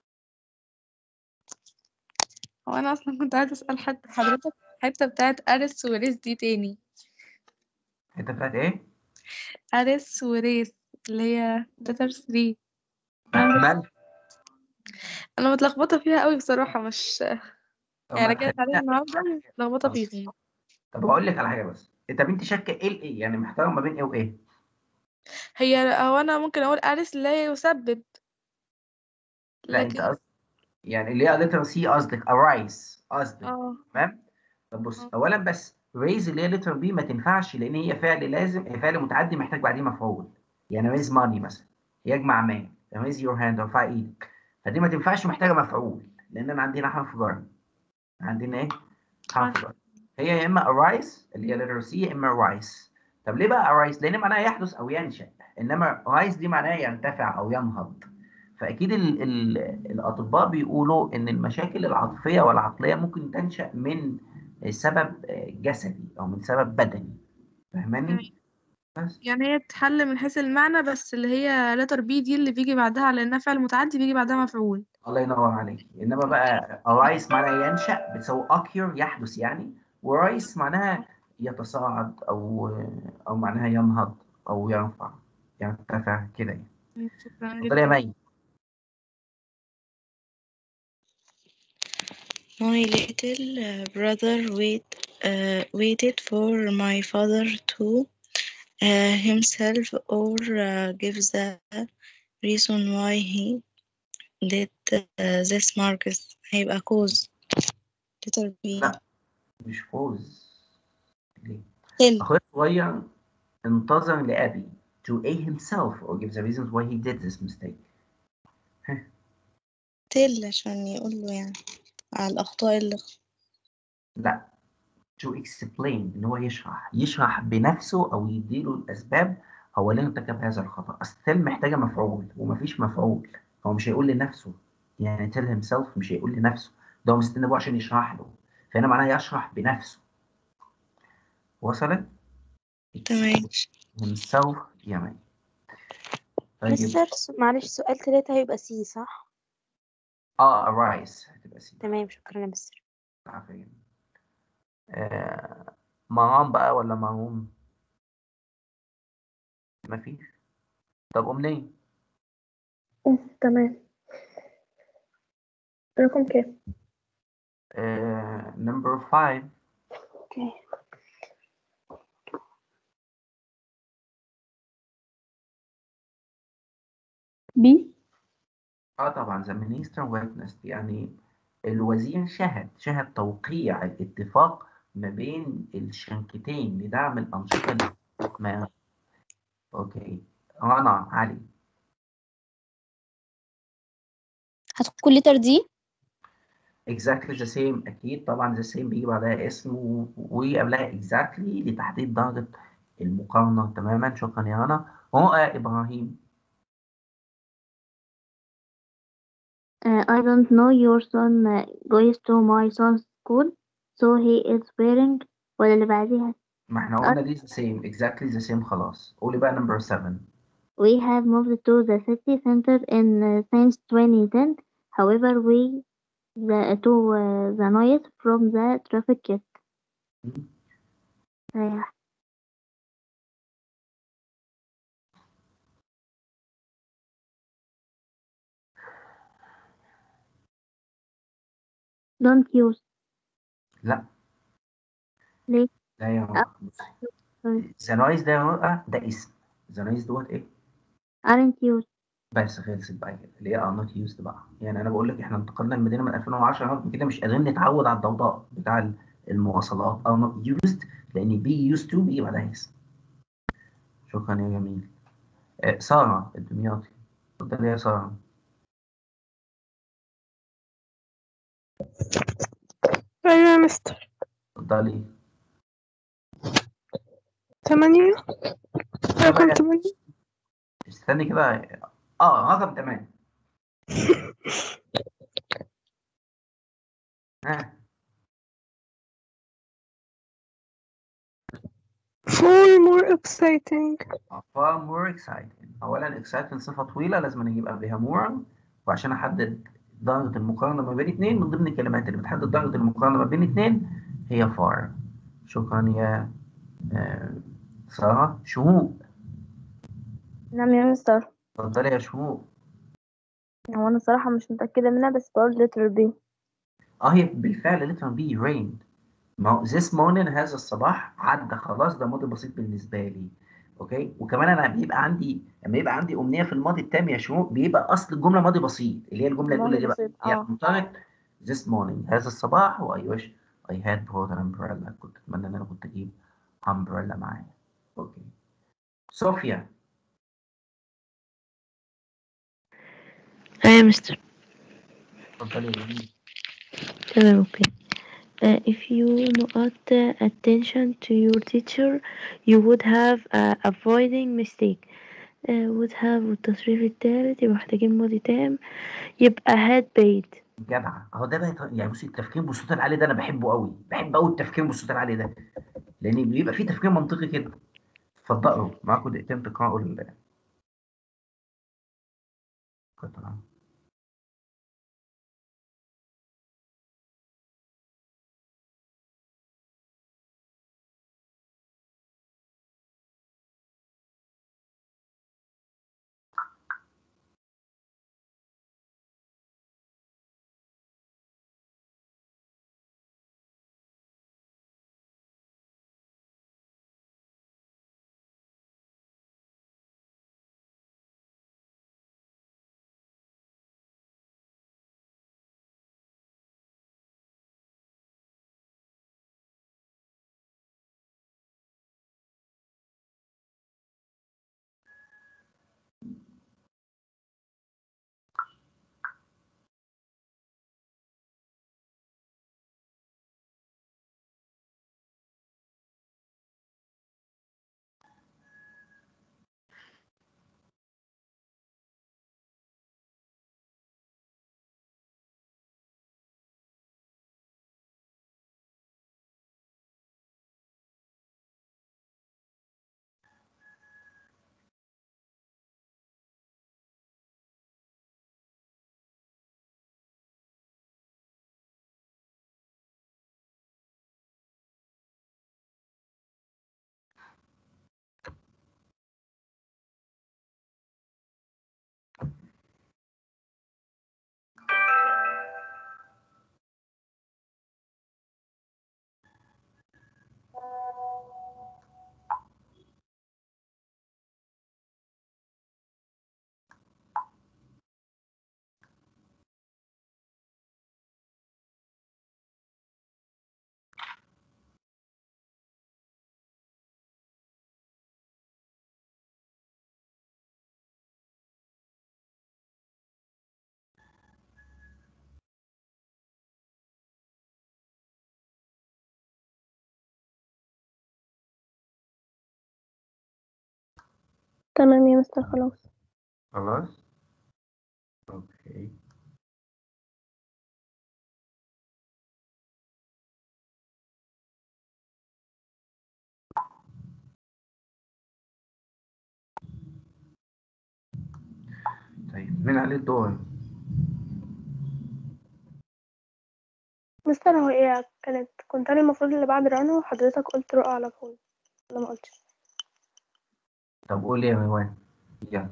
هو أنا أصلا كنت عايزة أسأل حد حضرتك الحتة بتاعت أرس وريس دي تاني. أنت بتاعت إيه؟ أرس وريس اللي هي داتا ثري. أنا مش- مال. أنا متلخبطة فيها قوي بصراحة، مش طب يعني ما جاية عليها خلينا. النهاردة متلخبطة طب فيهم. طب هقول لك على حاجة بس. أنت بنت شاكة إيه لإيه؟ يعني محتار ما بين إيه وإيه؟ هي هو أنا ممكن أقول أرس اللي هي يسبب، لا، أنت لكن قصدك يعني اللي هي لتر سي، قصدك arise قصدك. اه تمام. طب بص، اه اولا بس raise اللي هي لتر بي ما تنفعش، لان هي فعل لازم، هي فعل متعدي محتاج بعديه مفعول. يعني raise money مثلا، يجمع مال. raise your hand، ارفع ايدك. فدي ما تنفعش، محتاجه مفعول، لان عندنا حرف جر. عندنا ايه؟ حرف جر. هي يا اما arise اللي هي لتر سي، يا اما rise. طب ليه بقى arise؟ لان معناها يحدث او ينشأ. انما rise دي معناها يرتفع او ينهض. فأكيد ال ال الأطباء بيقولوا إن المشاكل العاطفية والعقلية ممكن تنشأ من سبب جسدي أو من سبب بدني. فاهماني؟ بس. يعني هي تحل من حيث المعنى، بس اللي هي letter B دي اللي بيجي بعدها على إنها فعل متعدي بيجي بعدها مفعول. الله ينور عليك. إنما بقى arise معناها ينشأ، بتساوي occur يحدث يعني. وrise معناها يتصاعد أو أو معناها ينهض أو يرفع يرتفع كده يعني. شكرا اتفضلي يا جدا. مي. My little uh, brother wait, uh, waited for my father to uh, himself or uh, give the reason why he did uh, this marks. هيبقى cause. letter B. لا، مش فوز. ليه؟ tell. أخويا الصغير انتظر لأبي to aid himself or give the reasons why he did this mistake. tell عشان يقول له يعني على الأخطاء اللي لا، to explain ان هو يشرح يشرح بنفسه او يديله الاسباب هو ليه ارتكب هذا الخطأ. اصل tell محتاجه مفعول ومفيش مفعول، هو مش هيقول لنفسه. يعني tell himself مش هيقول لنفسه، ده هو مستني ابوه عشان يشرح له. فهنا معناها يشرح بنفسه. وصلت؟ تمام. himself يا مي. طيب. مستر س- معلش سؤال تلاتة هيبقى سي صح؟ اه arise هتبقى سي. تمام شكرا يا مستر. عارفين. آه مرام بقى ولا مرام؟ مفيش. طب أمنية. تمام. رقم كام؟ uh, number five. Okay. B. اه طبعا the minister witnessed يعني الوزير شهد شهد توقيع الاتفاق ما بين الشركتين لدعم الأنشطة الاستثمارية. اوكي رنا علي. هتكون لتر دي. exactly the same أكيد طبعا the same بيجي بعدها اسم و- وقبلها exactly لتحديد درجة المقارنة تماما. شكرا يا رنا. رؤى إبراهيم. Uh, I don't know your son uh, goes to my son's school, so he is wearing. ولا اللي بعديها. ما احنا قلنا دي the same exactly the same خلاص. قولي بقى number seven. We have moved to the city center in uh, since twenty ten. However, we the to uh, the noise from the traffic yet. Uh, don't use. لا ليه؟ لا يا رؤى بصي the noise ده يا رؤى ده اسم the noise دوت ايه aren't used. بس خلصت بقى كده اللي هي ار نوت يوزد بقى. يعني انا بقول لك احنا انتقلنا المدينه من ألفين وعشرة رغم كده مش قادرين نتعود على الضوضاء بتاع ال- المواصلات ار نوت يوزد لان بي يوز تو بيجي بعدها اسم. شكرا يا جميل. آه ساره الدمياطي. اتفضلي يا ساره. أيوة يا مستر. اتفضلي. تمانية. لا رقم بقى تمانية. استني كده. اه رقم تمانية. ها Far more exciting. far more exciting. اولا exciting صفه طويله لازم نجيب قبلها more وعشان احدد درجه المقارنه ما بين اثنين من ضمن الكلمات اللي بتحدد درجه المقارنه ما بين اثنين هي far. شكرا يا آه، ساره. شهوق. نعم يا مستر. اتفضلي يا شهوق. هو أنا صراحة مش متأكدة منها بس بقول letter B. اه هي بالفعل لتر بي rained. ما هو this morning هذا الصباح عدى خلاص ده ماضي بسيط بالنسبه لي. اوكي وكمان انا بيبقى عندي لما يبقى عندي امنيه في الماضي التام يا شروق بيبقى اصل الجمله ماضي بسيط اللي هي الجمله الاولى ماضي دي بقى بسيط هي اه. امطرت this morning هذا الصباح و I wish I had brought an umbrella. كنت اتمنى ان انا كنت اجيب umbrella معايا. اوكي صوفيا. اه يا مستر. اتفضلي يا جميل. تمام اوكي. Uh, if you not uh, attention to your teacher you would have uh, avoiding mistake. uh, would have والتصريف التالت يبقى محتاجين ماضي تام يبقى had paid. جدع اهو ده بقى يعني بصي التفكير بالصوت العالي ده انا بحبه قوي بحب قوي التفكير بالصوت العالي ده لان بيبقى فيه تفكير منطقي كده. اتفضلوا معاكم دقيقتين تقرأوا ال تمام يا مستر خلاص. خلاص اوكي. طيب مين عليه الدور؟ مستر هو ايه كانت كنت انا المفروض اللي بعد رنا وحضرتك قلت رؤى على طول ولا ما قلتش؟ طب قول لي يا مروان يلا.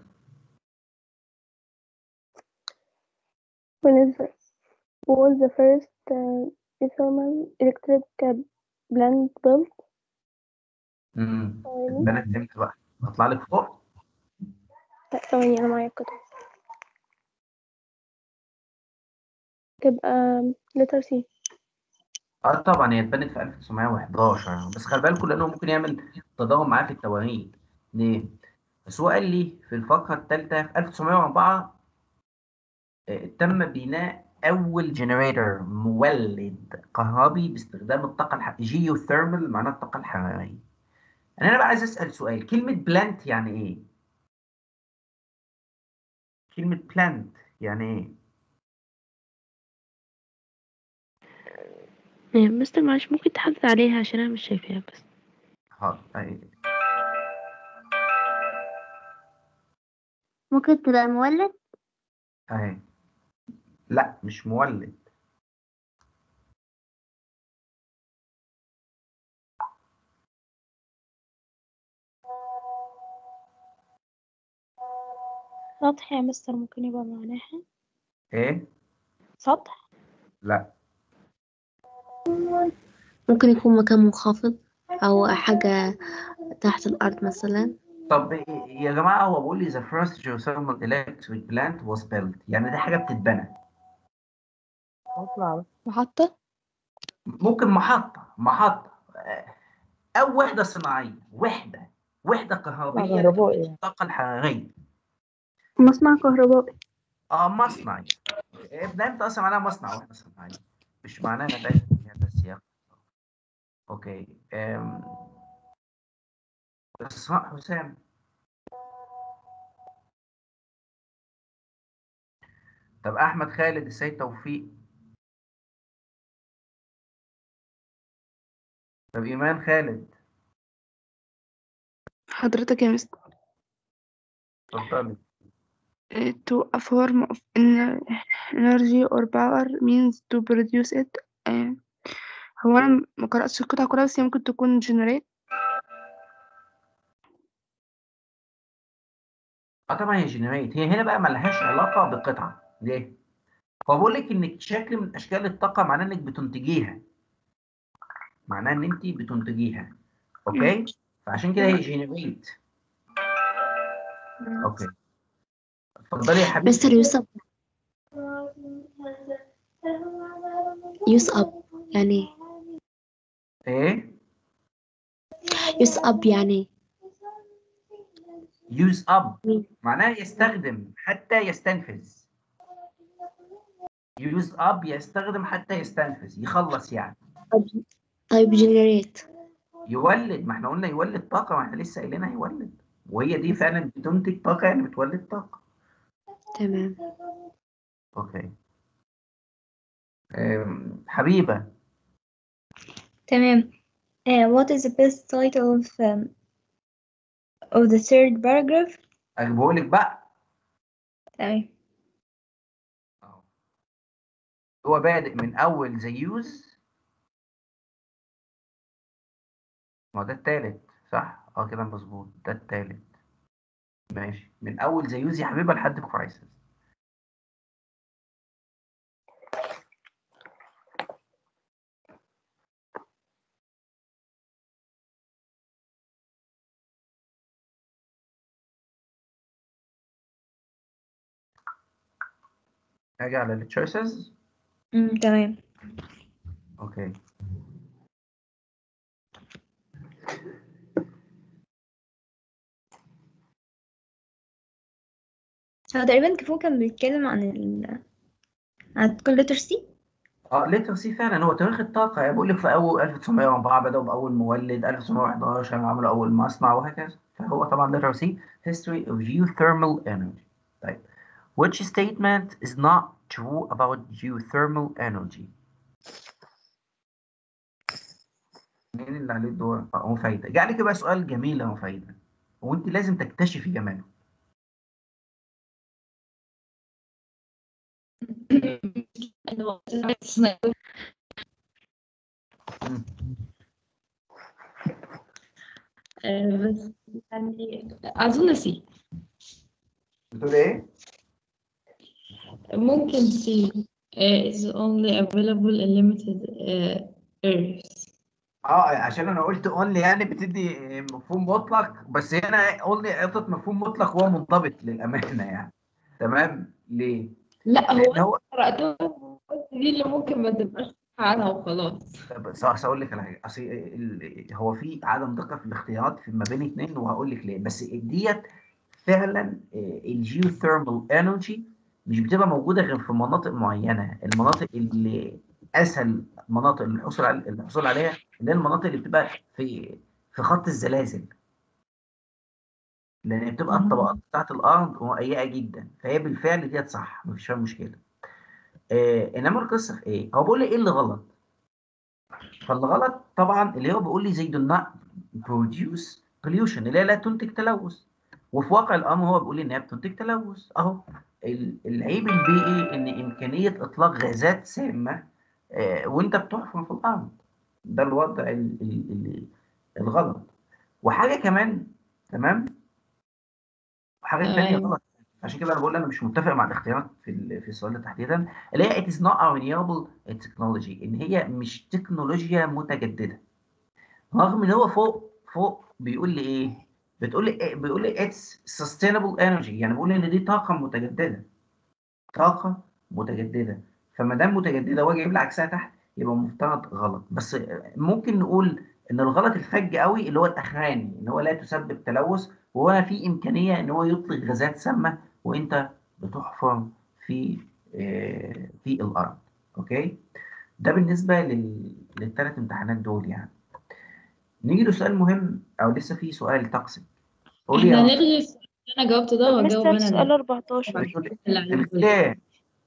When is the was the first uh, thermal electric plant built؟ امم ثواني اتبنت امتى بقى؟ اطلع لك فوق؟ لا ثواني انا معايا الكتب. تبقى letter C. اه طبعا هي اتبنت في ألف وتسعمية وحداشر، بس خلي بالكم لانه ممكن يعمل تضارب معاه في التواريخ. ليه؟ بس هو قال لي في الفقره الثالثه في ألف وتسعمية وأربعة آه، تم بناء اول جنريتور مولد كهربي باستخدام الطاقه الح... جيوثيرمال، معناها الطاقه الحراريه. انا انا بقى عايز اسال سؤال، كلمه بلانت يعني ايه؟ كلمه بلانت يعني ايه؟ إيه، مستر معلش ممكن تحدث عليها عشان انا مش شايفاها بس. حاضر أهي. ممكن تبقى مولد. اهي لا مش مولد. سطح يا مستر ممكن يبقى معناها ايه؟ سطح. لا ممكن يكون مكان منخفض أو حاجة تحت الأرض مثلا. طب يا جماعه هو بيقول لي the first geothermal electric plant was built، يعني دي حاجه بتتبنى. محطة. ممكن محطه محطه آه، او وحده صناعيه، وحده وحده كهربيه كهربائي. لتوليد الطاقه الحراريه. مصنع كهربائي. اه مصنع. بلانت اصلا معناها مصنع وحده صناعيه، مش معناها نتائج في هذا السياق. اوكي أم... اسراء حسام. طب احمد خالد، السيد توفيق. طب ايمان خالد. حضرتك يا مستر. اتفضلي. Uh, to a form of ener- energy or power means to produce it. uh, هو أنا ما قرأتش القطعة كلها بس هي ممكن تكون generate. اه طبعا هي جنريت، هي هنا بقى ملهاش علاقه بالقطعه. ليه؟ هو بقول لك انك شكل من اشكال الطاقه معناه انك بتنتجيها، معناه ان انت بتنتجيها. اوكي، فعشان كده هي جنريت. اوكي اتفضلي يا حبيبتي. مستر يوسف يوسف يعني ايه؟ يوس اب يعني يوز اب معناه يستخدم حتى يستنفذ. يوز اب يستخدم حتى يستنفذ، يخلص يعني. طيب جنريت يولد، ما احنا قلنا يولد طاقه، ما احنا لسه قايلينها يولد، وهي دي فعلا بتنتج طاقه، يعني بتولد طاقه. تمام. اوكي أم، حبيبه. تمام. Uh, what is the best title of um, of the third paragraph؟ اجيبه لك بقى. تمام. هو بادئ من اول ذا يوز، ما هو ده التالت صح؟ اه كده مظبوط، ده التالت. ماشي، من اول ذا يوز يا حبيبه لحد كرايسيس. هاجي على التشويسز. امم تمام. اوكي هو تقريبا كفو كان بيتكلم عن ال عن كل letter C. اه ليتر سي فعلا هو تاريخ الطاقه، يعني بقول لك في اول ألف وتسعمية وأربعة بداوا باول مولد، ألف وتسعمية وحداشر عملوا اول مصنع، وهكذا. ف فهو طبعا letter C history of geothermal energy. طيب which statement is not true about geothermal energy؟ مين اللي عليه الدور؟ اه مفايدة. جه عليك بقى سؤال جميل يا مفايدة وانت لازم تكتشفي جماله. مم. آه، بس يعني أظن سي. بتقول ايه؟ ممكن سي is only available in limited uh, areas. اه عشان انا قلت اونلي يعني بتدي مفهوم مطلق، بس هنا اونلي اعطت مفهوم مطلق وهو منضبط للامانه يعني. تمام ليه؟ لا هو لان هو قرأتها دي اللي ممكن ما تبقاش عنها وخلاص. بس بس اقول لك على حاجه، اصل ال- هو في عدم دقه في الاختيارات في ما بين اثنين وهقول لك ليه. بس ديت فعلا الجيوثيرمال انرجي مش بتبقى موجوده غير في مناطق معينه. المناطق اللي اسهل مناطق الحصول على الحصول عليها اللي هي المناطق اللي بتبقى في في خط الزلازل، لان بتبقى الطبقات بتاعت الارض رقيقه جدا، فهي بالفعل ديت صح مفيش فيها مشكله. آه انما القصه في ايه؟ هو بيقول لي ايه اللي غلط؟ فالغلط طبعا اللي هو بيقول لي زي do not produce pollution اللي هي لا تنتج تلوث، وفي واقع الامر هو بيقول لي ان هي بتنتج تلوث اهو. ال- العيب البيئي ان امكانيه اطلاق غازات سامه آه، وانت بتحفر في الارض، ده الوضع ال- ال- ال- الغلط. وحاجه كمان تمام، وحاجه تانيه أيوة. غلط. عشان كده انا بقول انا مش متفق مع الاختيارات في ال- في السؤال ده تحديدا، اللي هي it is not a renewable technology ان هي مش تكنولوجيا متجدده. رغم ان هو فوق فوق بيقول لي ايه؟ بتقول لي إيه؟ بيقول لي اتس sustainable energy، يعني بيقول لي ان دي طاقه متجدده. طاقه متجدده، فما دام متجدده واجي اجيب لي عكسها تحت يبقى مفترض غلط. بس ممكن نقول ان الغلط الفج قوي اللي هو الاخراني ان هو لا تسبب تلوث، وهنا في امكانيه ان هو يطلق غازات سامه وانت بتحفر في آه، في الارض. اوكي، ده بالنسبه لل... للثلاث امتحانات دول يعني. نيجي لسؤال مهم او لسه في سؤال تقصي؟ قولي احنا يا هنلغي السؤال اللي انا جاوبته ده طب واجاوب مستر انا سؤال اللي أربعتاشر. اللي عليه الدور. الاختيار.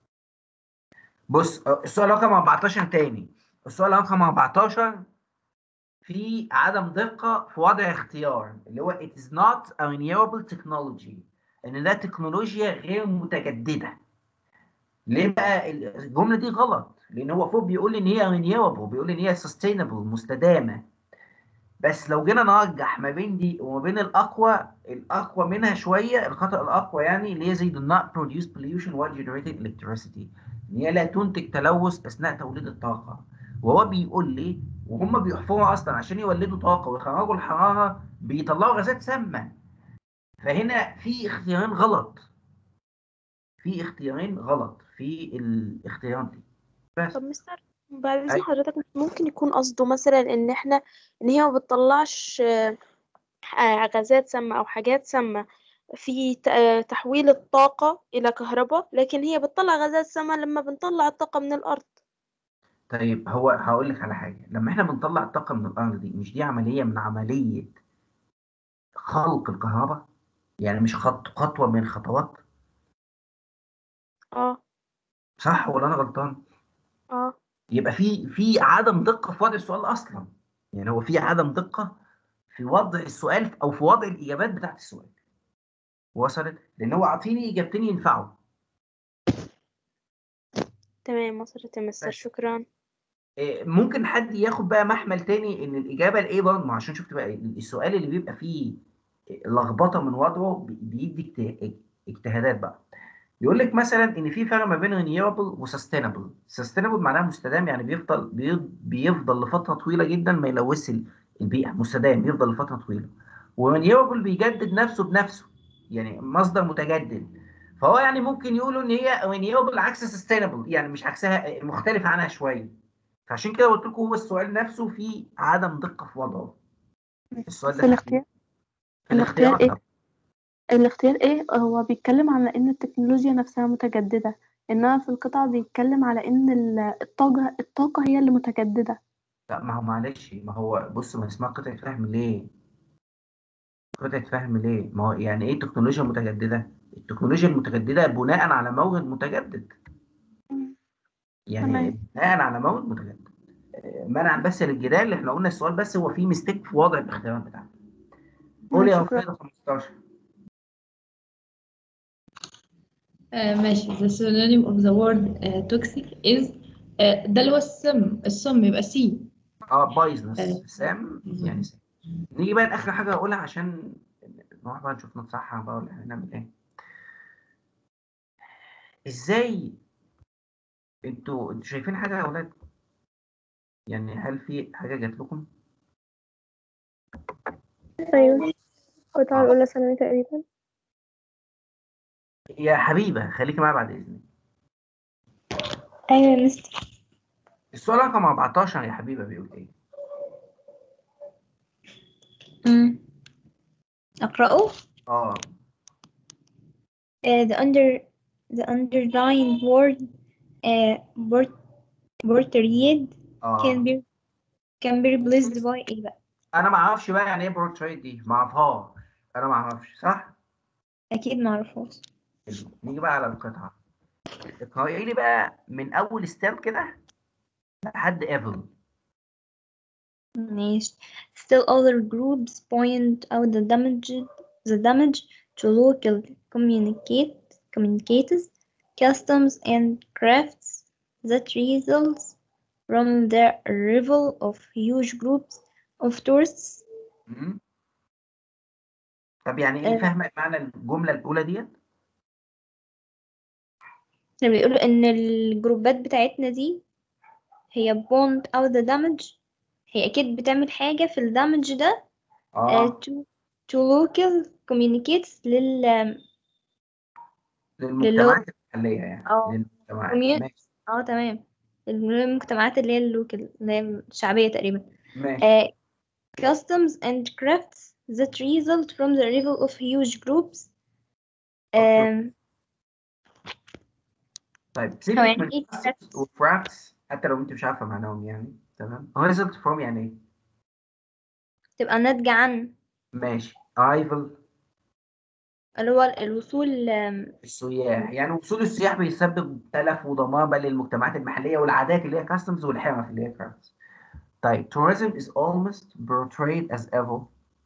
بص السؤال رقم أربعتاشر تاني، السؤال رقم أربعتاشر في عدم دقة في وضع اختيار اللي هو it is not a renewable technology، ان ده تكنولوجيا غير متجددة. ليه بقى الجملة دي غلط؟ لان هو فوق بيقول ان هي renewable، بيقول ان هي sustainable مستدامة. بس لو جينا نرجح ما بين دي وما بين الاقوى، الاقوى منها شويه الخطا الاقوى يعني اللي هي زي do not produce pollution while generating electricity، ان هي لا تنتج تلوث اثناء توليد الطاقه. وهو بيقول لي وهم بيحفروا اصلا عشان يولدوا طاقه ويخرجوا الحراره بيطلعوا غازات سامه. فهنا في اختيارين غلط، في اختيارين غلط في الاختيارات دي بس. طب مستر بعد إذن أي. حضرتك مش ممكن يكون قصده مثلا إن إحنا إن هي ما بتطلعش آه، آه، غازات سامة أو حاجات سامة في ت- آه، تحويل الطاقة إلى كهرباء، لكن هي بتطلع غازات سامة لما بنطلع الطاقة من الأرض. طيب هو هقول لك على حاجه، لما احنا بنطلع الطاقه من الارض دي مش دي عمليه من عمليه خلق الكهرباء؟ يعني مش خط خطوة من الخطوات؟ اه صح ولا أنا غلطان؟ اه يبقى في في عدم دقة في وضع السؤال أصلا. يعني هو في عدم دقة في وضع السؤال أو في وضع الإجابات بتاعت السؤال. وصلت؟ لأن هو عاطيني إجابتين ينفعوا. تمام وصلت يا مستر، بس شكرا. إيه، ممكن حد ياخد بقى محمل تاني إن الإجابة الإيه برضه، ما عشان شفت بقى السؤال اللي بيبقى فيه لخبطة من وضعه بيدي اجت- اجتهادات بقى. يقول لك مثلا ان في فرق ما بين renewable وسستينبل. سستينبل معناها مستدام، يعني بيفضل بي- بيفضل لفتره طويله جدا ما يلوثش البيئه، مستدام بيفضل لفتره طويله. ورينيوبل بيجدد نفسه بنفسه، يعني مصدر متجدد. فهو يعني ممكن يقولوا ان هي رينيوبل عكس سستينبل، يعني مش عكسها، مختلف عنها شويه. فعشان كده قلت لكم هو السؤال نفسه فيه عدم دقه في وضعه. السؤال ده في الاختيار في الاختيار الاختيارات ايه طبعا. الاختيار ايه هو بيتكلم على ان التكنولوجيا نفسها متجددة، انما في القطعة بيتكلم على ان ال- الطاقة الطاقة هي اللي متجددة. لا ما هو معلش، ما هو بص، ما اسمها قطعه فهم ليه؟ قطعة فهم ليه؟ ما هو يعني ايه تكنولوجيا متجددة؟ التكنولوجيا المتجددة بناء على مورد متجدد. يعني تمام. بناء على مورد متجدد. آه، منعا بس للجدال اللي احنا قلنا السؤال بس هو فيه ميستيك في وضع الاختيارات بتاعته. قول يا شكرا. أستاذ خمستاشر. آه ماشي. the synonym of the word آه toxic is آه ده اللي هو السم السم يبقى سي. اه بايظنس آه سام يعني سام. نيجي بقى لاخر حاجه اقولها عشان نروح بقى نشوف نتصحح بقى ولا احنا هنعمل ايه. ازاي انتوا انتوا شايفين حاجه يا اولاد؟ يعني هل في حاجه جات لكم؟ أيوة القطعة اه الأولى ثانوي تقريبا. يا حبيبه خليكي معايا بعد اذنك. أيوة يا مستر. السؤال رقم أربعتاشر يا حبيبه بيقول ايه؟ أمم. أقرأه. اه Uh, the under the underlying word uh, port portrayed can اه be can be replaced by ايه بقى؟ انا ما اعرفش بقى يعني ايه بورتريت دي، ما اعرفهاش. انا ما اعرفش صح؟ أكيد معرفوش. حلو. نيجي بقى على القطعه. اقرأي لي بقى من اول ستيب كده لحد ايفل. ماشي. Still other groups point out the damage the damage to local communicate communicators, customs and crafts that results from the arrival of huge groups of tourists. مم. طب يعني ايه آه، فاهمه معنى الجمله الاولى ديت؟ اللي بيقولوا إن الجروبات بتاعتنا دي هي point out the damage، هي أكيد بتعمل حاجة في الدامج ده آه، اه to to local communicates لل للو للمجتمعات المحليه يعني أو للمجتمعات. community. ماشي اه تمام. المجتمعات اللي هي اللوكال اللي هي الشعبية تقريبا. ماشي آه، customs and crafts that result from the arrival of huge groups. اوكي. آم، طيب هو سيبك يعني من ايه customs crafts؟ وكرافتس حتى لو انت مش عارفه معناهم يعني. تمام. result from يعني ايه؟ تبقى ناتجة عن ماشي arrival اللي هو الوصول. آم، السياح. يعني وصول السياح بيسبب تلف ودمار بقى للمجتمعات المحليه والعادات اللي هي customs والحرف اللي هي crafts. طيب tourism is almost portrayed as evil.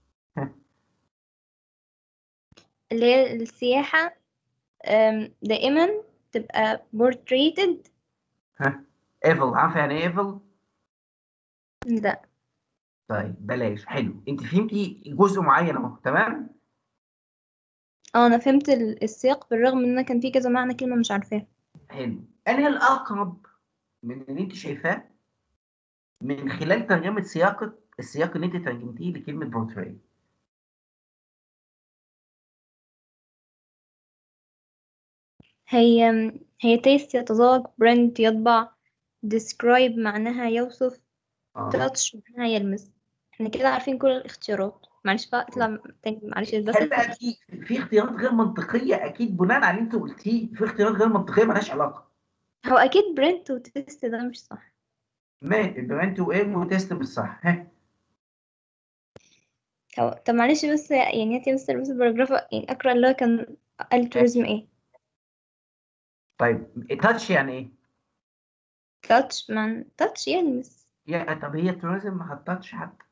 اللي هي السياحة آم، دائما تبقى portrayed. ها evil عارفه يعني ايه evil؟ لا. طيب بلاش. حلو انت فهمتي جزء معين اهو. تمام. اه انا فهمت ال- السياق بالرغم ان انا كان في كذا معنى كلمة مش عارفاها. حلو. انهي الاقرب من اللي انت شايفاه من خلال ترجمه سياق السياق اللي انت ترجمتيه لكلمه بورتري؟ هي هي تيست يتذوق، برنت يطبع، describe معناها يوصف، اه touch معناها يلمس. احنا كده عارفين كل الاختيارات. معلش بقى اطلع تاني معلش بس. هل بقى في في اختيارات غير منطقيه اكيد بناء على اللي انت قلتيه؟ في اختيارات غير منطقيه مالهاش علاقه. هو اكيد برنت وتيست ده مش صح. ما يبقى انت وايه وتست بالصح. ها هو طب معلش بس يعني هاتي بس بس الباراجراف يعني اقرا اللي هو كان قال tourism ايه. طيب تاتش يعني ايه؟ touch من touch يلمس. يا طب هي توريزم ما حطتش حتى.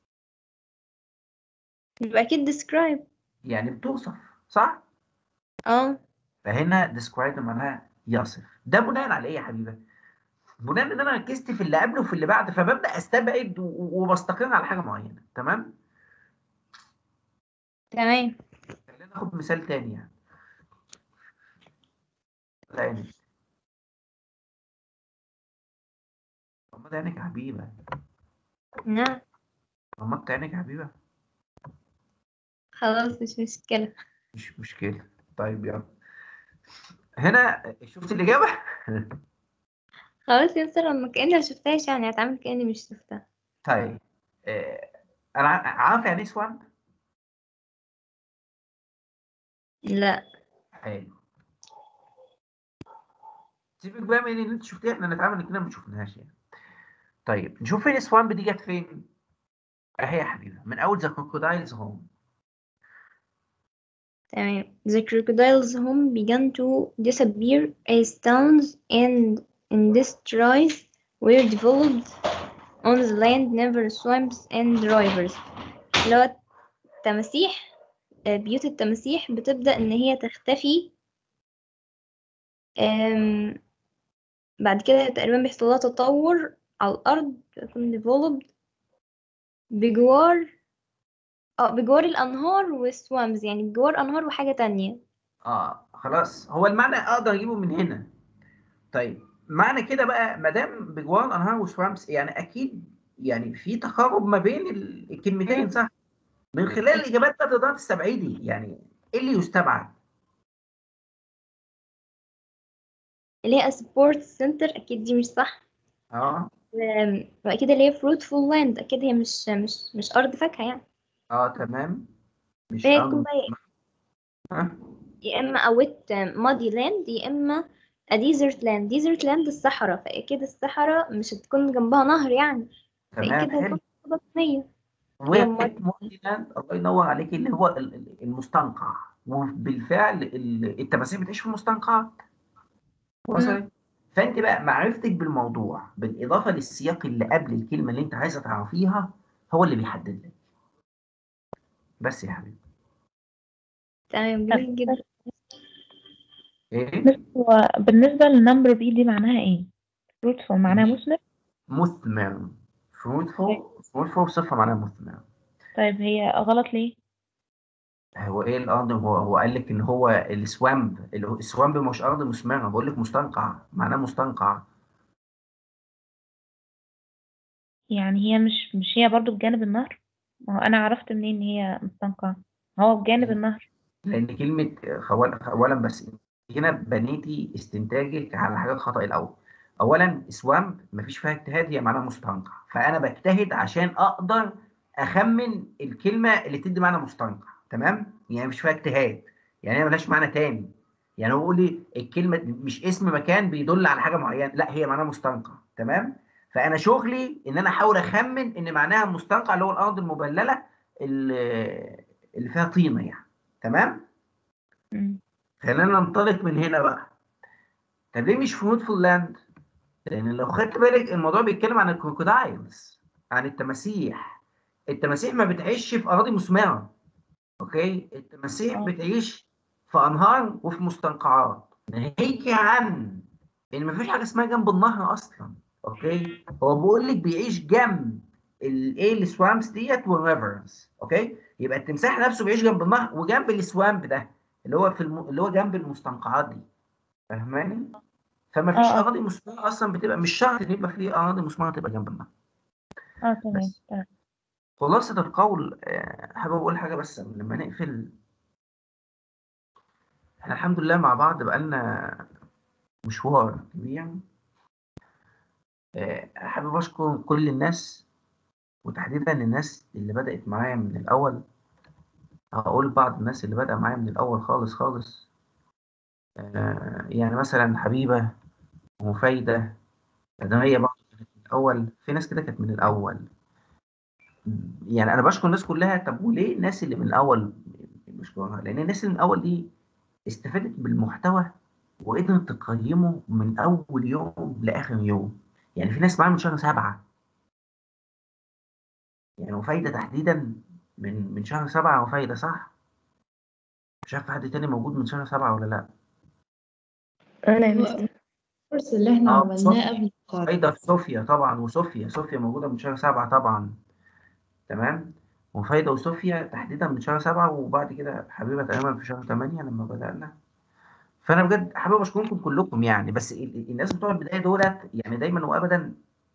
يبقى اكيد describe. يعني بتوصف صح؟ اه فهنا describe معناها يصف. ده بناء على ايه يا حبيبه؟ بناء ان انا ركزت في اللي قبله وفي اللي بعد فببدا استبعد و- و- وبستقر على حاجه معينه. تمام. تمام. خلينا ناخد مثال تاني يعني. عينك. غمض عينك يا حبيبه. نعم. غمضت عينك يا حبيبه. خلاص مش مشكلة. مش مشكله. طيب يلا. هنا شفت الاجابه؟ خلاص يا مستر لما كأني ما شفتهاش يعني هتعامل كأني مش شفتها. طيب آه، انا ع- عارف يعني ايه سوان؟ لا. حلو. سيبك بقى من اللي انت شفتيه، احنا نتعامل كده ما شفناهاش يعني. طيب نشوف فين السوامب دي جت فين. اهي يا حبيبي من اول ذا كروكودايلز هوم. تمام. The crocodiles home began to disappear as towns and industries were developed on the land never swamps and rivers. اللي هو التماسيح، آه، بيوت التماسيح بتبدأ إن هي تختفي. آم، بعد كده تقريبا بيحصل لها تطور على الأرض، تكون developed بجوار اه بجوار الأنهار والسوامز، يعني بجوار أنهار وحاجة تانية. اه خلاص، هو المعنى اقدر اجيبه من هنا. طيب معنى كده بقى ما دام بجوار انهار وسوامبس، يعني اكيد يعني في تقارب ما بين ال- الكلمتين، صح؟ من خلال الاجابات بقى تقدر تستبعدي يعني ايه اللي يستبعد. اللي هي سبورت سنتر، أكيد دي مش صح. اه آم، وأكيد اللي هي fruitful land، أكيد هي مش مش مش أرض فاكهة يعني. اه تمام، مش فهي ارض تكون بقى ها؟ يا إما أوت مادي لاند، يا إما a desert land. desert land الصحراء، فأكيد الصحراء مش هتكون جنبها نهر يعني، تمام فأكيد حلو. هتكون بطنية. ويت مونتيلاند، الله ينور عليك، اللي هو ال- ال- المستنقع، وبالفعل ال- التماسيح بتعيش في المستنقعات. وصلت؟ فانت بقى معرفتك بالموضوع بالاضافه للسياق اللي قبل الكلمه اللي انت عايزه تعرفيها هو اللي بيحدد لك. بس يا حبيبي. تمام، جميل جدا. ايه؟ بس هو بالنسبة للنمبر بي دي معناها ايه؟ fruitful معناها مثمر؟ مثمر. fruitful fruitful صفه معناها مثمر. طيب هي غلط ليه؟ هو ايه الارض؟ هو هو قال لك ان هو السوامب، السوامب مش ارض مثمره، بقول لك مستنقع، معناه مستنقع. يعني هي مش مش هي برضو بجانب النهر؟ ما هو انا عرفت منين ان هي مستنقعة؟ هو بجانب النهر. لان كلمه خوال- اولا بس هنا بنيتي استنتاجك على حاجات خطأ الاول. اولا سوامب مفيش فيها اجتهاد، هي معناها مستنقع، فانا بجتهد عشان اقدر اخمن الكلمه اللي تدي معنى مستنقع. تمام، يعني مش فيها اجتهاد، يعني هي ملهاش معنى تاني. يعني هو بيقول لي الكلمه دي مش اسم مكان بيدل على حاجه معينه، لا هي معناها مستنقع. تمام، فانا شغلي ان انا احاول اخمن ان معناها مستنقع، اللي هو الارض المبلله اللي اللي فيها طينه يعني. تمام، خلينا ننطلق من هنا بقى. طب ليه مش فروتفول لاند؟ لان لو خدت بالك الموضوع بيتكلم عن الكروكودايلز، عن التماسيح. التماسيح ما بتعيش في اراضي مثمره، اوكي؟ التماسيح بتعيش في انهار وفي مستنقعات، ناهيك عن ان ما فيش حاجه اسمها جنب النهر اصلا. اوكي، هو بيقول لك بيعيش جنب الايه السوامبس ديت والريفرز. اوكي، يبقى التمساح نفسه بيعيش جنب النهر وجنب السوامب ده اللي هو في الم... اللي هو جنب المستنقعات دي. فاهماني؟ فما فيش اه اه اراضي مثمره اصلا بتبقى، مش شرط ان يبقى في اراضي مثمره تبقى جنب النهر. اه تمام بس تمام. خلاصة القول، آه، حابب اقول حاجه بس قبل لما نقفل. احنا الحمد لله مع بعض بقالنا مشوار كبير. آه، حابب اشكر كل الناس، وتحديدا الناس اللي بدأت معايا من الأول. هقول بعض الناس اللي بدأ معايا من الأول خالص خالص. آه يعني مثلا حبيبة ومفايدة، ده هي برضه كانت من الأول. في ناس كده كانت من الأول. يعني أنا بشكر الناس كلها. طب وليه الناس اللي من الأول بشكرها؟ لأن الناس اللي من الأول دي استفادت بالمحتوى وقدرت تقيمه من أول يوم لآخر يوم. يعني في ناس معايا من شهر سبعة، يعني وفايدة تحديدا من من شهر سبعة. وفايدة صح؟ مش عارف حد تاني موجود من شهر سبعة ولا لأ. أنا يا هو مستر. الكورس اللي احنا اه عملناه صوفيا، قبل القاعدة. فايدة صوفيا طبعا، وصوفيا صوفيا موجودة من شهر سبعة طبعا. تمام، وفايدة وصوفيا تحديدا من شهر سبعة، وبعد كده حبيبة تقريبا في شهر ثمانية لما بدأنا. فأنا بجد حابب أشكركم كلكم يعني. بس ال- ال- الناس بتوع البداية دولت يعني دايما وأبدا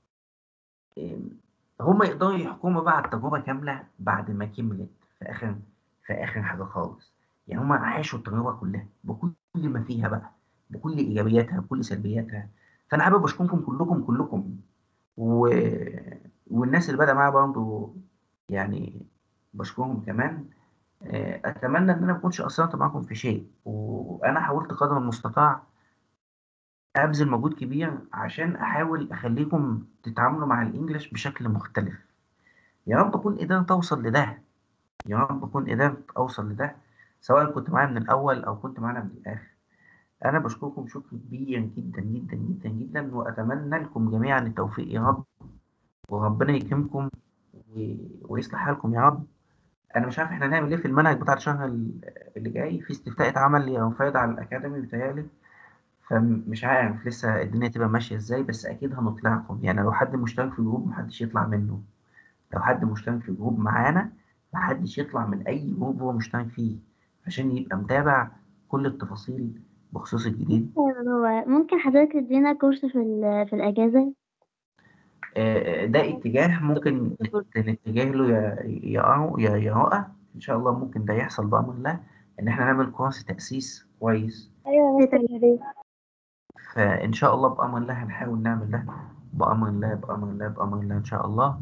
هم يقدروا يحكموا بقى على التجربة كاملة بعد ما كملت في آخر في آخر حاجة خالص. يعني هم عاشوا التجربة كلها بكل ما فيها بقى، بكل إيجابياتها بكل سلبياتها. فأنا حابب أشكركم كلكم كلكم و... والناس اللي بدأ معايا برضه يعني بشكرهم كمان. آه، أتمنى إن أنا ما أكونش قصرت معاكم في شيء، وأنا حاولت قدر المستطاع أبذل مجهود كبير عشان أحاول أخليكم تتعاملوا مع الإنجليش بشكل مختلف. يا رب أكون قدرت أوصل لده، يا رب أكون قدرت أوصل لده. سواء كنت معايا من الاول او كنت معانا من الاخر. انا بشكركم شكر كبير جدا جدا جدا جدا، واتمنى لكم جميعا التوفيق يا رب، وربنا يكرمكم و... ويصلح حالكم يا رب. انا مش عارف احنا هنعمل ايه في المنهج بتاع الشهر اللي جاي، في استفتاء اتعمل يا رفايد على الاكاديمي بتهيألي، فمش عارف لسه الدنيا تبقى ماشيه ازاي، بس اكيد هنطلعكم. يعني لو حد مشترك في جروب محدش يطلع منه، لو حد مشترك في جروب معانا محدش يطلع من اي جروب هو مشترك فيه، عشان يبقى متابع كل التفاصيل بخصوص الجديد. هو ممكن حضرتك تدينا كورس في ال- في الأجازة؟ آه، ده اتجاه ممكن نت- نتجه له يا يا أرو- يا يا رؤى. ان شاء الله ممكن ده يحصل بامر الله، ان احنا نعمل كورس تاسيس كويس. أيوة يا مستر، يا ريت. فان شاء الله بامر الله هنحاول نعمل ده، بامر الله بامر الله بامر الله ان شاء الله.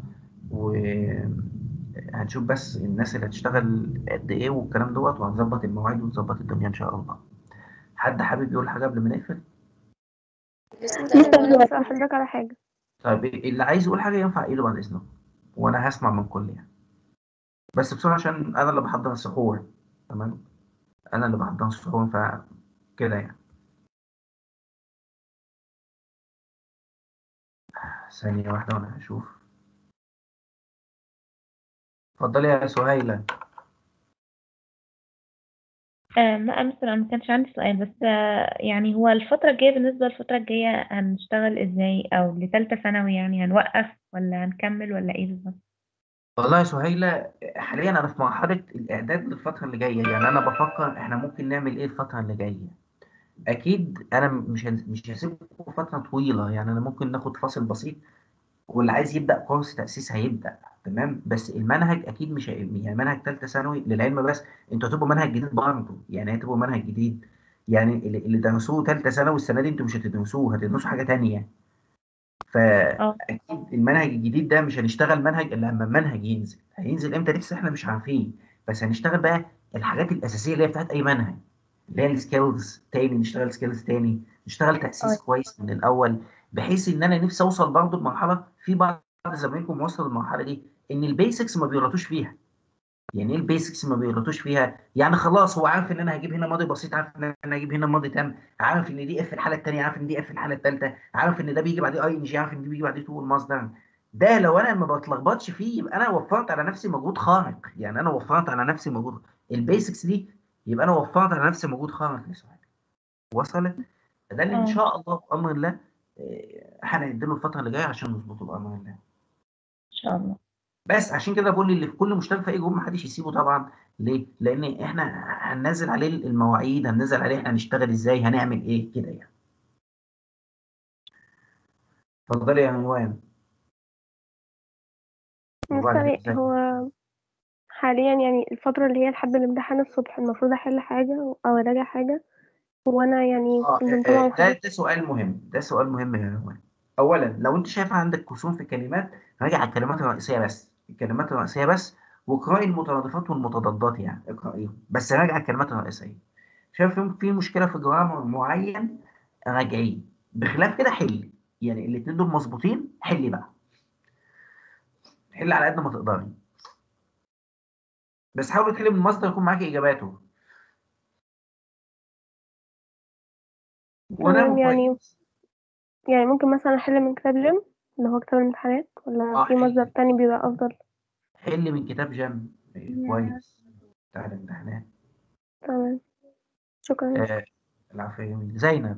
وهنشوف بس الناس اللي هتشتغل قد ايه والكلام دوت، وهنظبط المواعيد ونظبط الدنيا ان شاء الله. حد حابب يقول حاجه قبل ما نقفل؟ مستر عايز أسأل حضرتك على حاجة. طيب اللي عايز يقول حاجه ينفع ايده بعد اذنك، وانا هسمع من كل يعني، بس بسرعه عشان انا اللي بحضر السحور. تمام، انا اللي بحضر السحور فكده يعني. ثانيه واحده وانا هشوف. اتفضلي يا سهيله. آه لا مثلا أنا ما كانش عندي سؤال، بس آه يعني هو الفترة الجاية، بالنسبة للفترة الجاية هنشتغل ازاي؟ او لتالتة ثانوي يعني هنوقف ولا هنكمل ولا ايه بالظبط؟ والله يا سهيله حاليا انا في مرحله الاعداد للفتره اللي جايه، يعني انا بفكر احنا ممكن نعمل ايه الفتره اللي جايه. اكيد انا مش هن- مش هسيبكم فتره طويله، يعني انا ممكن ناخد فاصل بسيط، واللي عايز يبدا كورس تاسيس هيبدا. تمام، بس المنهج اكيد مش هي... يعني منهج ثالثه ثانوي للعلم، بس انتوا هتبقوا منهج جديد برضه، يعني هتبقوا منهج جديد. يعني اللي اللي درسوه ثالثه ثانوي السنه دي انتوا مش هتدرسوه، هتدرسوا حاجه تانية. اه فاكيد المنهج الجديد ده مش هنشتغل منهج الا لما المنهج ينزل. هينزل امتى لسه احنا مش عارفين، بس هنشتغل بقى الحاجات الاساسيه اللي هي بتاعت اي منهج، اللي هي السكيلز تاني، نشتغل سكيلز تاني، نشتغل تاسيس اه كويس من الاول. بحيث ان انا نفسي اوصل برضه لمرحله، في بعض زمايلكم وصلوا للمرحله دي ان البيسكس ما بيغلطوش فيها. يعني ايه البيسكس ما بيغلطوش فيها؟ يعني خلاص هو عارف ان انا هجيب هنا ماضي بسيط، عارف ان انا هجيب هنا ماضي تام، عارف ان دي اف في الحاله الثانيه، عارف ان دي اف في الحاله الثالثه، عارف ان ده بيجي بعديه اي ان جي، عارف ان دي بيجي بعديه تو المصدر. ده لو انا ما بتلخبطش فيه يبقى انا وفرت على نفسي مجهود خارق، يعني انا وفرت على نفسي مجهود البيسكس دي، يبقى انا وفرت على نفسي مجهود خارق يا سؤال. وصلت؟ ده اللي ان اه شاء الله بامر الله آه، هنديله الفتره اللي جايه عشان نظبطه بامر الله. ان شاء الله. بس عشان كده بقول اللي في كل مشترك في اي جروب محدش يسيبه طبعا. ليه؟ لان احنا هننزل عليه المواعيد، هننزل عليه احنا هنشتغل ازاي، هنعمل ايه كده يعني. اتفضلي يا عنوان. وبعد كده مستر ازاي؟ هو حاليا يعني الفترة اللي هي لحد الامتحان الصبح المفروض أحل حاجة أو أراجع حاجة، وأنا يعني اه كنت آه، متابعة ده مع حضرتك. ده سؤال مهم، ده سؤال مهم يا عنوان. اولا لو انت شايف عندك كسور في الكلمات، راجع على الكلمات الرئيسيه بس، الكلمات الرئيسيه بس، واقراي المترادفات والمتضادات، يعني اقرايهم بس راجع على الكلمات الرئيسيه. شايف في في مشكله في جرامر معين، راجعيه. بخلاف كده حلي، يعني الاثنين دول مظبوطين، حلي بقى، حلي على قد ما تقدري، بس حاولي تحلي من مصدر يكون معاكي اجاباته، تمام وناموا يعني كويس. يعني ممكن مثلا أحل من كتاب جيم اللي هو كتاب الامتحانات، ولا اه في مصدر حلي، تاني بيبقى أفضل؟ حلي من كتاب جنب كويس بتاع الامتحانات. تمام، شكرا يا مستر. آه العفو يا جميل. زينب.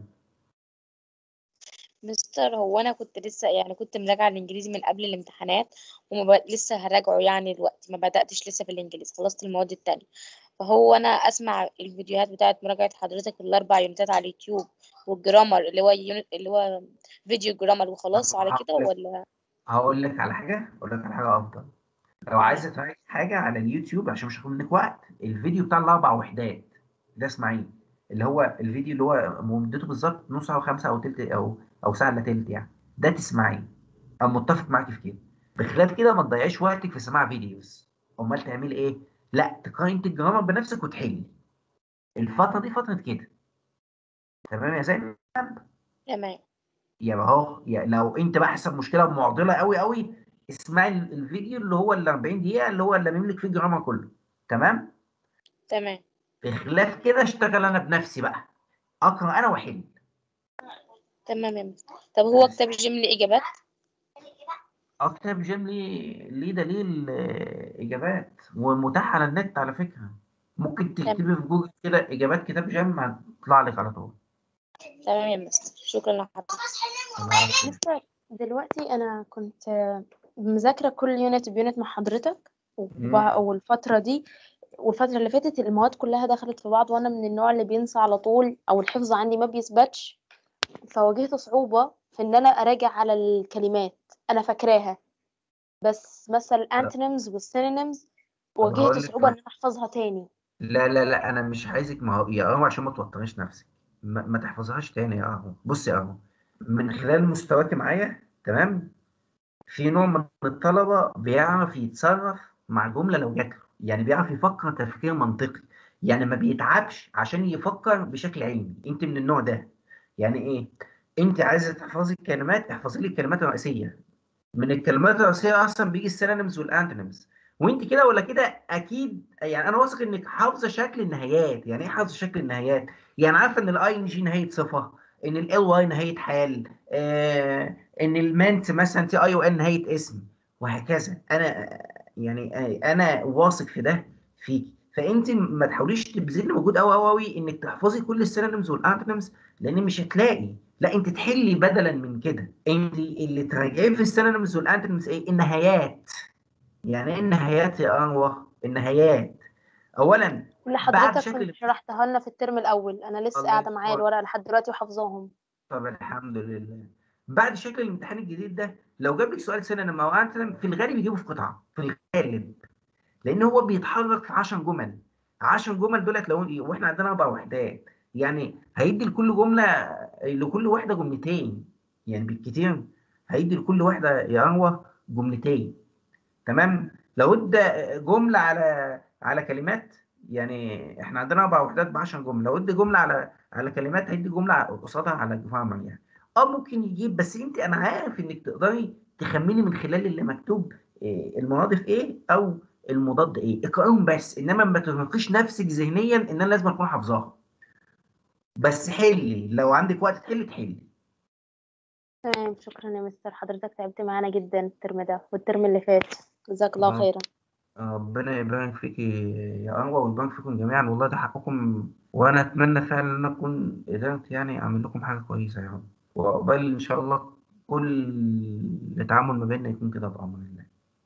مستر هو انا كنت لسه يعني كنت مراجعه الانجليزي من قبل الامتحانات، وما ب... لسه هراجعه يعني الوقت، ما بداتش لسه في الانجليزي، خلصت المواد التانية. فهو انا اسمع الفيديوهات بتاعت مراجعه حضرتك الاربع يونتات على اليوتيوب، والجرامر اللي هو يونت اللي هو فيديو جرامر، وخلاص على كده هقول لك ولا؟ هقول لك على حاجه، اقول لك على حاجه افضل. لو عايزه تراجعي حاجه على اليوتيوب عشان مش هياخد منك وقت، الفيديو بتاع الاربع وحدات ده اسمعيه، اللي هو الفيديو اللي هو مدته بالظبط نص ساعه وخمسه او تلت او او ساعه الا تلت يعني، ده تسمعيه. انا متفق معاكي في كده. بخلاف كده ما تضيعيش وقتك في سماع فيديوز. امال تعملي ايه؟ لا تقراي انت الجرامر بنفسك وتحلي. الفتره دي فتره كده. تمام يا زينب؟ تمام. يبقى اهو، يعني لو انت بقى حسب مشكله معضله قوي قوي، اسمعي ال- الفيديو اللي هو ال اربعين دقيقه اللي هو اللي بيملك فيه الجرامر كله. تمام؟ تمام. بخلاف كده اشتغل انا بنفسي بقى، اقرا انا واحل. تمام يا مستر. طب هو كتاب جيملي إجابات؟ اه كتاب جيملي ليه دليل آه، اجابات ومتاح على النت على فكره، ممكن تكتبي في جوجل كده اجابات كتاب جيم هتطلع لك على طول. تمام يا مستر، شكرا لحضرتك. العفو. مستر دلوقتي انا كنت آه، مذاكره كل يونت بيونت مع حضرتك، مم. وب- والفتره دي والفتره اللي فاتت المواد كلها دخلت في بعض، وانا من النوع اللي بينسى على طول او الحفظ عندي ما بيثبتش، فواجهت صعوبه في ان انا اراجع على الكلمات. انا فاكراها بس مثلا الانتونيمز والسينونيمز طب واجهت هقول لك صعوبه ان انا احفظها تاني. لا لا لا انا مش عايزك، ما هو يا اهو عشان ما توتريش نفسك، ما, ما تحفظهاش تاني يا اهو. بصي يا اهو، من خلال مستواك معايا تمام، في نوع من الطلبه بيعرف يتصرف مع جمله لو جات له، يعني بيعرف يفكر تفكير منطقي، يعني ما بيتعبش عشان يفكر بشكل علمي. انت من النوع ده. يعني ايه؟ انت عايزه تحفظي الكلمات، احفظي لي الكلمات الرئيسيه. من الكلمات الرئيسيه اصلا بيجي السينونيمز والانتونيمز، وانت كده ولا كده اكيد، يعني انا واثق انك حافظه شكل النهايات. يعني ايه حافظه شكل النهايات؟ يعني عارفه ان الاي ان جي نهايه صفه، ان ال واي نهايه حال، آه ان المنت مثلا تي اي او ان نهايه اسم، وهكذا. انا يعني آه، انا واثق في ده فيك، فانت ما تحاوليش تبذلي مجهود قوي قوي قوي انك تحفظي كل السينونيمز والانتونيمز، لان مش هتلاقي. لا انت تحلي بدلا من كده، انت اللي تراجعيه في السينونيمز والانتونيمز ايه؟ النهايات. يعني ايه النهايات يا انور؟ النهايات اولا اللي بعد حضرتك كنت شكل. شرحتها لنا في الترم الاول، انا لسه الله قاعده معايا ينور. الورقه لحد دلوقتي وحافظاهم. طب الحمد لله. بعد شكل الامتحان الجديد ده لو جاب لك سؤال سينونيم او انتونيم في الغالب يجيبه في قطعه، في الغالب، لان هو بيتحرك في عشر جمل. عشر جمل دولت لو واحنا عندنا اربع وحدات، يعني هيدي لكل جمله، لكل واحده جملتين، يعني بالكتير هيدي لكل واحده يا انور جملتين. تمام. لو ادى جمله على على كلمات، يعني احنا عندنا اربع وحدات ب عشر جمل، لو ادى جمله على على كلمات هيدي جمله قصادها على جرامر يعني. اه ممكن يجيب، بس انت انا عارف انك تقدري تخمني من خلال اللي مكتوب إيه المرادف ايه او المضاد ايه، اقراهم بس، انما ما ترهقيش نفسك ذهنيا ان انا لازم اكون حافظاها. بس حلي لو عندك وقت تحلي تحلي. تمام، شكرا يا مستر، حضرتك تعبت معانا جدا الترم ده والترم اللي فات، جزاك الله آه. خيرا. ربنا يبارك فيكي يا أنور ويبارك فيكم جميعا، والله ده حقكم، وأنا أتمنى فعلا إن أنا أكون قدرت يعني أعمل لكم حاجة كويسة يا رب، وعقبال إن شاء الله كل تعامل ما بيننا يكون كده بأمر الله.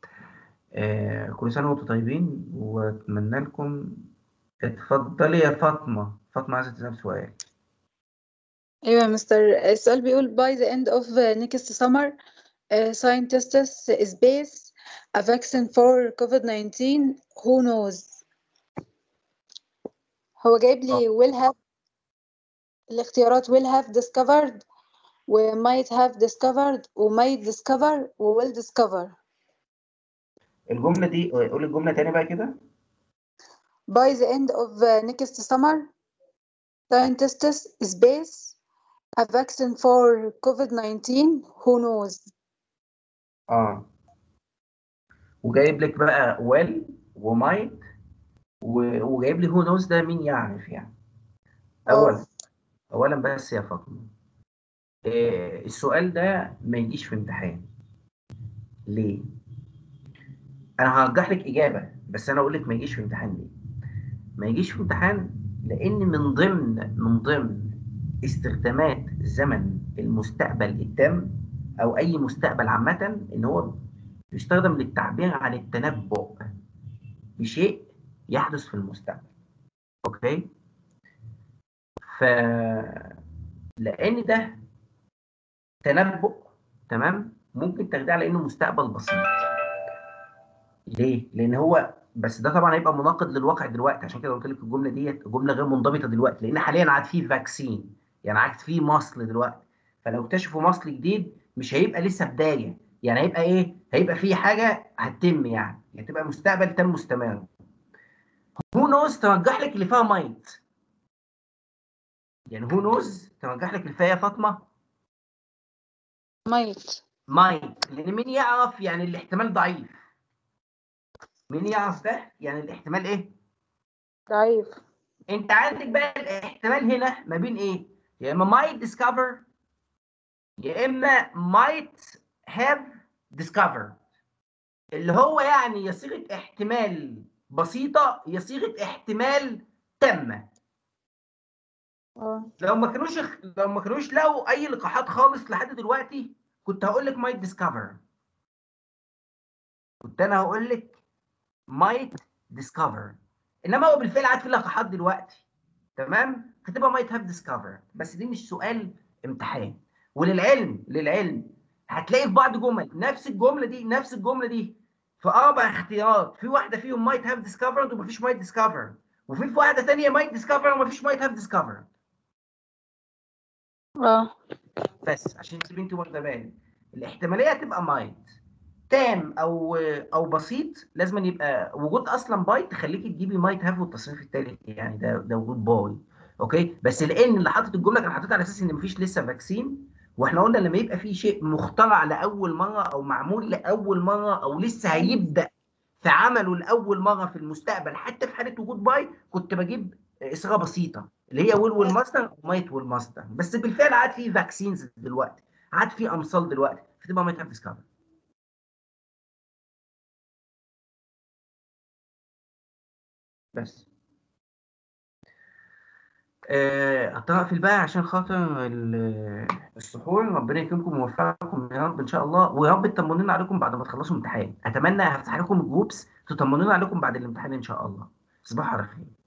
آه كل سنة وأنتم طيبين، وأتمنى لكم. اتفضلي يا فاطمة، فاطمة عايزة تسأل سؤال. ايوه يا مستر، السؤال بيقول by the end of next summer uh, scientists space a vaccine for كوفيد تسعتاشر who knows. هو جايب لي will have، الاختيارات will have discovered و might have discovered و might discover و will discover. الجملة دي قولي الجملة تاني بقى كده. by the end of next summer scientists space a vaccine for كوفيد تسعتاشر who knows. اه وجايب لك بقى ويل ومايت، وجايب لي هو نوز، ده مين يعرف يعني. اولا اولا بس يا فاطمه، إيه السؤال ده ما يجيش في امتحان. ليه؟ انا هرجح لك اجابه، بس انا اقول لك ما يجيش في امتحان ليه. ما يجيش في امتحان لان من ضمن من ضمن استخدامات زمن المستقبل التام او اي مستقبل عامه ان هو بيستخدم للتعبير عن التنبؤ بشيء يحدث في المستقبل. اوكي؟ ف لان ده تنبؤ تمام، ممكن تاخديه على انه مستقبل بسيط. ليه؟ لان هو بس ده طبعا هيبقى مناقض للواقع دلوقتي، عشان كده قلت لك الجمله ديت جمله غير منضبطه دلوقتي، لان حاليا عاد فيه فاكسين، يعني عاد فيه مصل دلوقتي، فلو اكتشفوا مصل جديد مش هيبقى لسه بدايه، يعني هيبقى ايه؟ هيبقى فيه حاجه هتتم، يعني هتبقى مستقبل تام مستمر. هو نوز ترجح لك اللي فيها مايت، يعني هو نوز ترجح لك اللي فيها يا فاطمه مايت. مايت، لان مين يعرف يعني الاحتمال ضعيف. مين يعرف ده؟ يعني الاحتمال ايه؟ ضعيف. انت عندك بقى الاحتمال هنا ما بين ايه؟ يا اما might discover يا اما might have discovered، اللي هو يعني يا صيغه احتمال بسيطه يا صيغه احتمال تامه. لو ما كانوش لو ما كانوش لقوا اي لقاحات خالص لحد دلوقتي كنت هقول لك might discover، كنت انا هقول لك might discover، انما هو بالفعل قاعد في لقاحات دلوقتي، تمام؟ فتبقى might have discovered، بس دي مش سؤال امتحان. وللعلم للعلم هتلاقي في بعض جمل نفس الجمله دي نفس الجمله دي في اربع اختيارات، في واحده فيهم might have discovered ومفيش might discovered، وفي في واحده ثانيه might discover ومفيش might have discovered. اه بس عشان تبقى انت واخده بالك، الاحتماليه هتبقى might تام او او بسيط، لازم يبقى وجود اصلا باي تخليكي تجيبي مايت هاف والتصريف الثالث، يعني ده ده وجود باي. اوكي، بس لان اللي حاطط الجمله كان حاططها على اساس ان مفيش لسه فاكسين، واحنا قلنا لما يبقى في شيء مخترع لاول مره او معمول لاول مره او لسه هيبدا في عمله لاول مره في المستقبل، حتى في حاله وجود باي كنت بجيب صيغه بسيطه اللي هي ويل والماستر ومايت والماستر، بس بالفعل عاد في فاكسينز دلوقتي، عاد في امثال دلوقتي، فتبقى مايت هاف ديسكفر. بس هتقفل بقى عشان خاطر السحور. ربنا يكرمكم ويوفقكم يا رب ان شاء الله، ويا رب تطمنونا عليكم بعد ما تخلصوا امتحان. اتمنى هفتح لكم الجروبس تطمنونا عليكم بعد الامتحان ان شاء الله. تصبحوا على خير.